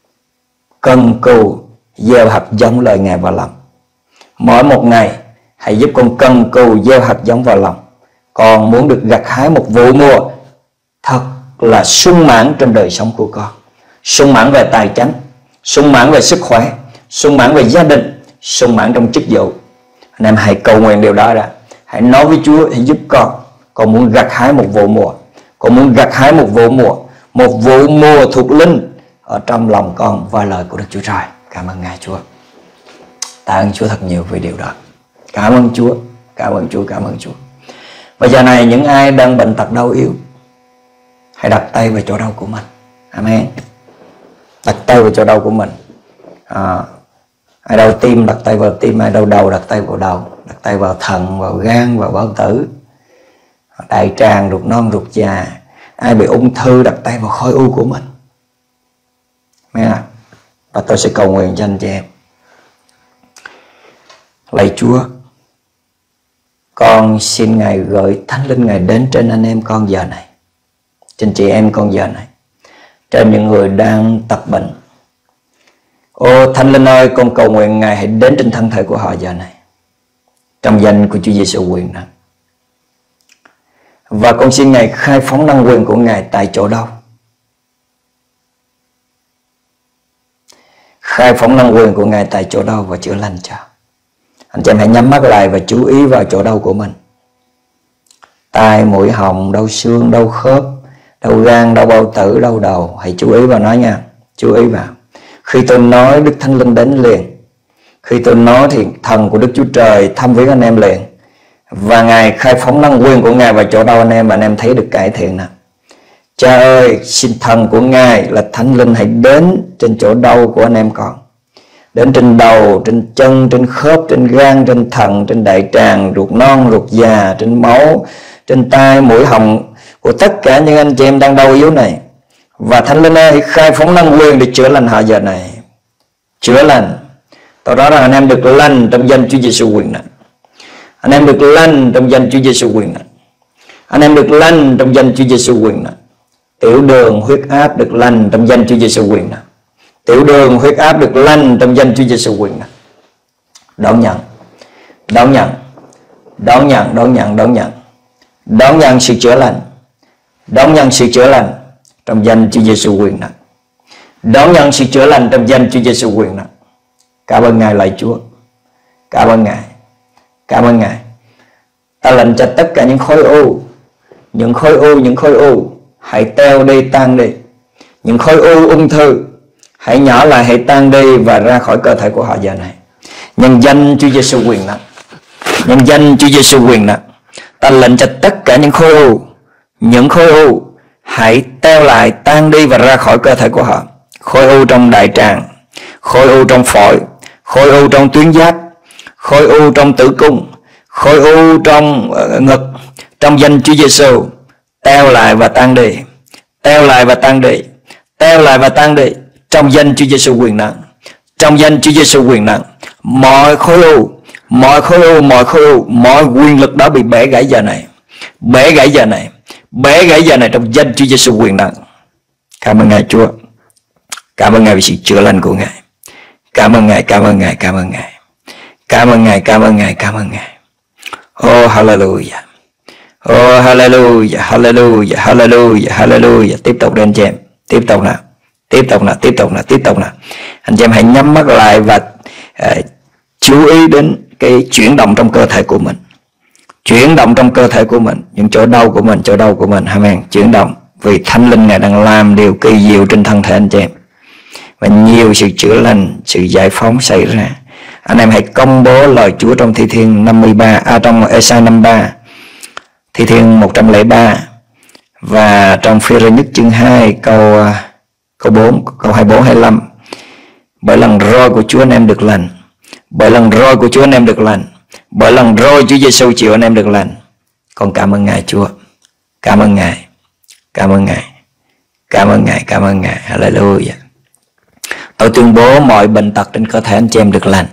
cần cù gieo hạt giống lời Ngài vào lòng. Mỗi một ngày hãy giúp con cần cù gieo hạt giống vào lòng. Con muốn được gặt hái một vụ mùa thật là sung mãn trên đời sống của con. Sung mãn về tài chánh, sung mãn về sức khỏe, sung mãn về gia đình, sung mãn trong chức vụ. Anh em hãy cầu nguyện điều đó ra. Hãy nói với Chúa, hãy giúp con. Con muốn gặt hái một vụ mùa. Con muốn gặt hái một vụ mùa. Một vụ mùa thuộc linh ở trong lòng con và lời của Đức Chúa Trời. Cảm ơn Ngài Chúa. Tạ ơn Chúa thật nhiều vì điều đó. Cảm ơn Chúa. Cảm ơn Chúa. Cảm ơn Chúa. Và giờ này những ai đang bệnh tật đau yếu, hãy đặt tay vào chỗ đau của mình. Amen. Đặt tay vào chỗ đau của mình. À, ai đau tim đặt tay vào tim, ai đau đầu đặt tay vào đầu, đặt tay vào thận, vào gan, vào bao tử, đại tràng, ruột non, ruột già. Ai bị ung thư đặt tay vào khối u của mình. Amen. Và tôi sẽ cầu nguyện cho anh chị em. Lạy Chúa, con xin Ngài gửi Thánh Linh Ngài đến trên anh em con giờ này, trên chị em con giờ này, trên những người đang tật bệnh. Ô Thánh Linh ơi, con cầu nguyện Ngài hãy đến trên thân thể của họ giờ này, trong danh của Chúa Giêsu quyền năng. Và con xin Ngài khai phóng năng quyền của Ngài tại chỗ đâu. Khai phóng năng quyền của Ngài tại chỗ đâu và chữa lành cho. Anh chị em hãy nhắm mắt lại và chú ý vào chỗ đau của mình. Tai, mũi, họng, đau xương, đau khớp, đau gan, đau bao tử, đau đầu. Hãy chú ý vào nó nha. Chú ý vào. Khi tôi nói, Đức Thánh Linh đến liền. Khi tôi nói thì thần của Đức Chúa Trời thăm viếng anh em liền. Và Ngài khai phóng năng quyền của Ngài vào chỗ đau anh em, và anh em thấy được cải thiện nào. Cha ơi, xin thần của Ngài là Thánh Linh hãy đến trên chỗ đau của anh em con. Đến trên đầu, trên chân, trên khớp, trên gan, trên thận, trên đại tràng, ruột non, ruột già, trên máu, trên tai, mũi, họng của tất cả những anh chị em đang đau yếu này. Và Thánh Linh ơi, khai phóng năng quyền để chữa lành họ giờ này. Chữa lành. Tôi nói rằng anh em được lành trong danh Chúa Giêsu quyền năng. Anh em được lành trong danh Chúa Giêsu quyền năng. Anh em được lành trong danh Chúa Giêsu quyền năng. Tiểu đường, huyết áp được lành trong danh Chúa Giêsu quyền năng. Tiểu đường, huyết áp được lành trong danh Chúa Giêsu quyền năng. Đón nhận, đón nhận, đón nhận, đón nhận, đón nhận, đón nhận sự chữa lành, đón nhận sự chữa lành trong danh Chúa Giêsu quyền năng. Đón nhận sự chữa lành trong danh Chúa Giêsu quyền năng. Cảm ơn Ngài lạy Chúa. Cảm ơn Ngài. Cảm ơn Ngài. Ta lệnh cho tất cả những khối u, những khối u, những khối u hãy teo đi, tan đi. Những khối u ung thư hãy nhỏ lại, hãy tan đi và ra khỏi cơ thể của họ giờ này. Nhân danh Chúa Giêsu quyền năng. Nhân danh Chúa Giêsu quyền năng. Ta lệnh cho tất cả những khối u, những khối u hãy teo lại, tan đi và ra khỏi cơ thể của họ. Khối u trong đại tràng, khối u trong phổi, khối u trong tuyến giáp, khối u trong tử cung, khối u trong uh, ngực, trong danh Chúa Giêsu teo lại và tan đi, teo lại và tan đi, teo lại và tan đi trong danh Chúa Giêsu quyền năng. Trong danh Chúa Giêsu quyền năng, mọi khối u, mọi khối u, mọi khối u, mọi quyền lực đó bị bẻ gãy giờ này, bẻ gãy giờ này, bẻ gãy giờ này trong danh Chúa Giêsu quyền năng. Cảm ơn Ngài Chúa. Cảm ơn Ngài vì sự chữa lành của Ngài. Cảm ơn Ngài, cảm ơn Ngài, cảm ơn Ngài. Cảm ơn Ngài, cảm ơn Ngài, cảm ơn Ngài. Oh hallelujah. Oh hallelujah, hallelujah, hallelujah, hallelujah. Tiếp tục đi anh chị em. Tiếp tục nào. Tiếp tục nào, tiếp tục nào, tiếp tục nào. Anh chị em hãy nhắm mắt lại và uh, chú ý đến cái chuyển động trong cơ thể của mình. Chuyển động trong cơ thể của mình, những chỗ đau của mình, chỗ đau của mình. Amen. Chuyển động vì Thánh Linh Ngài đang làm điều kỳ diệu trên thân thể anh chị em. Và nhiều sự chữa lành, sự giải phóng xảy ra. Anh em hãy công bố lời Chúa trong Thi Thiên năm mươi ba, à, trong Ê-sai năm mươi ba, Thi Thiên một trăm lẻ ba, và trong Phi-rơ nhất chương hai câu câu bốn, câu hai mươi bốn, hai mươi lăm. Bởi lần roi của Chúa anh em được lành. Bởi lần roi của Chúa anh em được lành. Bởi lần roi Chúa Giêsu chịu anh em được lành. Con cảm ơn Ngài Chúa. Cảm ơn Ngài. Cảm ơn Ngài. Cảm ơn Ngài. Cảm ơn Ngài. Hallelujah. Tôi tuyên bố mọi bệnh tật trên cơ thể anh chị em được lành.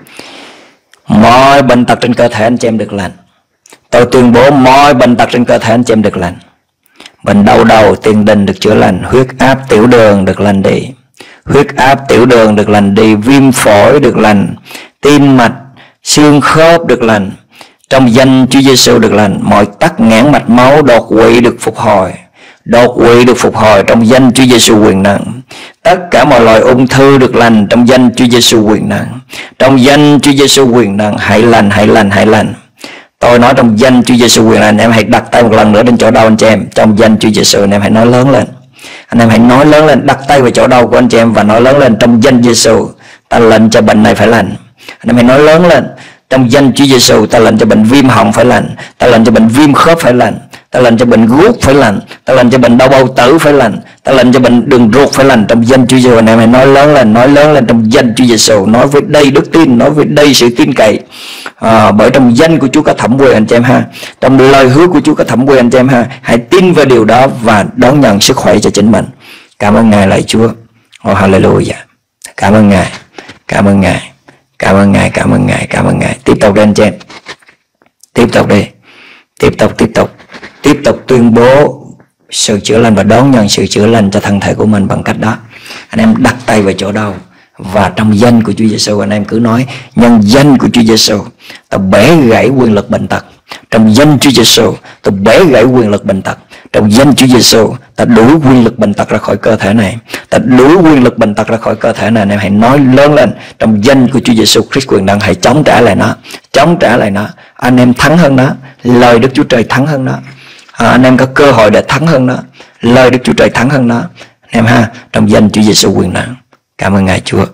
Mọi bệnh tật trên cơ thể anh chị em được lành. Tôi tuyên bố mọi bệnh tật trên cơ thể anh chị em được lành. Bệnh đau đầu, tiền đình được chữa lành. Huyết áp, tiểu đường được lành đi. Huyết áp, tiểu đường được lành đi. Viêm phổi được lành. Tim mạch, xương khớp được lành. Trong danh Chúa Giêsu được lành. Mọi tắc nghẽn mạch máu, đột quỵ được phục hồi. Đột quỵ được phục hồi trong danh Chúa Giêsu quyền năng. Tất cả mọi loại ung thư được lành trong danh Chúa Giêsu quyền năng. Trong danh Chúa Giêsu quyền năng, hãy lành, hãy lành, hãy lành. Tôi nói trong danh Chúa Giêsu quyền năng, anh em hãy đặt tay một lần nữa đến chỗ đau anh chị em. Trong danh Chúa Giêsu, anh em hãy nói lớn lên. Anh em hãy nói lớn lên, đặt tay vào chỗ đau của anh chị em và nói lớn lên trong danh Giêsu. Ta lệnh cho bệnh này phải lành. Anh em hãy nói lớn lên. Trong danh Chúa Giêsu, ta lệnh cho bệnh viêm họng phải lành. Ta lệnh cho bệnh viêm khớp phải lành. Ta lệnh cho bệnh gút phải lành. Ta lệnh cho bệnh đau bao tử phải lành. Ta lệnh cho bệnh đường ruột phải lành trong danh Chúa Giêsu. Anh em hãy nói lớn lên, nói lớn lên trong danh Chúa Giêsu. Nói với đầy đức tin, nói với đầy sự tin cậy. À, bởi trong danh của Chúa có thẩm quyền anh chị em ha. Trong lời hứa của Chúa có thẩm quyền anh chị em ha. Hãy tin vào điều đó và đón nhận sức khỏe cho chính mình. Cảm ơn Ngài lạy Chúa. Oh hallelujah. Cảm ơn Ngài. Cảm ơn Ngài. Cảm ơn Ngài, cảm ơn Ngài, cảm ơn Ngài. Tiếp tục đi anh chị em. Tiếp tục đi. Tiếp tục, tiếp tục. Tiếp tục tuyên bố sự chữa lành và đón nhận sự chữa lành cho thân thể của mình bằng cách đó. Anh em đặt tay vào chỗ đau. Và trong danh của Chúa Giêsu, anh em cứ nói nhân danh của Chúa Giêsu, ta bẻ gãy quyền lực bệnh tật. Trong danh Chúa Giêsu, ta bẻ gãy quyền lực bệnh tật. Trong danh Chúa Giêsu, ta đuổi quyền lực bệnh tật ra khỏi cơ thể này. Ta đuổi quyền lực bệnh tật ra khỏi cơ thể này. Anh em hãy nói lớn lên trong danh của Chúa Giêsu Christ quyền năng, hãy chống trả lại nó, chống trả lại nó. Anh em thắng hơn nó, lời Đức Chúa Trời thắng hơn nó. À, anh em có cơ hội để thắng hơn nó, lời Đức Chúa Trời thắng hơn nó. Anh em ha, trong danh Chúa Giêsu quyền năng. Cảm ơn Ngài Chúa.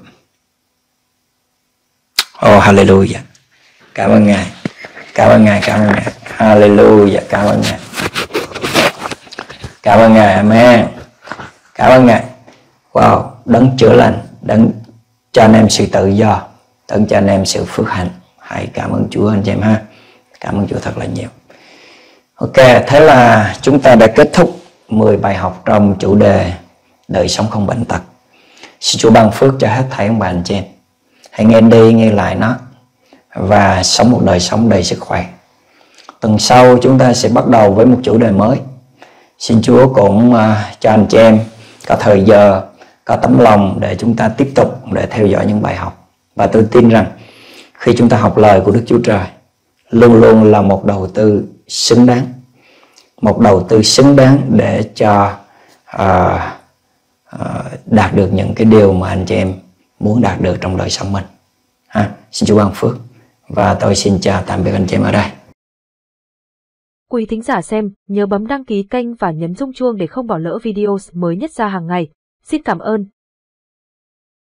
Oh hallelujah. Cảm ơn Ngài. Cảm ơn Ngài, cảm ơn Ngài. Hallelujah, cảm ơn Ngài. Cảm ơn Ngài, amen. Cảm ơn Ngài. Wow, đấng chữa lành, đấng cho anh em sự tự do, đấng cho anh em sự phước hạnh. Hãy cảm ơn Chúa anh chị em ha. Cảm ơn Chúa thật là nhiều. Ok, thế là chúng ta đã kết thúc mười bài học trong chủ đề đời sống không bệnh tật. Xin Chúa ban phước cho hết thảy ông bà anh chị em. Hãy nghe đi nghe lại nó và sống một đời sống đầy sức khỏe. Tuần sau chúng ta sẽ bắt đầu với một chủ đề mới. Xin Chúa cũng uh, cho anh chị em có thời giờ, có tấm lòng để chúng ta tiếp tục để theo dõi những bài học. Và tôi tin rằng khi chúng ta học lời của Đức Chúa Trời luôn luôn là một đầu tư xứng đáng. Một đầu tư xứng đáng để cho uh, uh, đạt được những cái điều mà anh chị em muốn đạt được trong đời sống mình. Ha, xin Chúa ban phước. Và tôi xin chào tạm biệt anh chị em ở đây. Quý thính giả xem, nhớ bấm đăng ký kênh và nhấn rung chuông để không bỏ lỡ video mới nhất ra hàng ngày. Xin cảm ơn.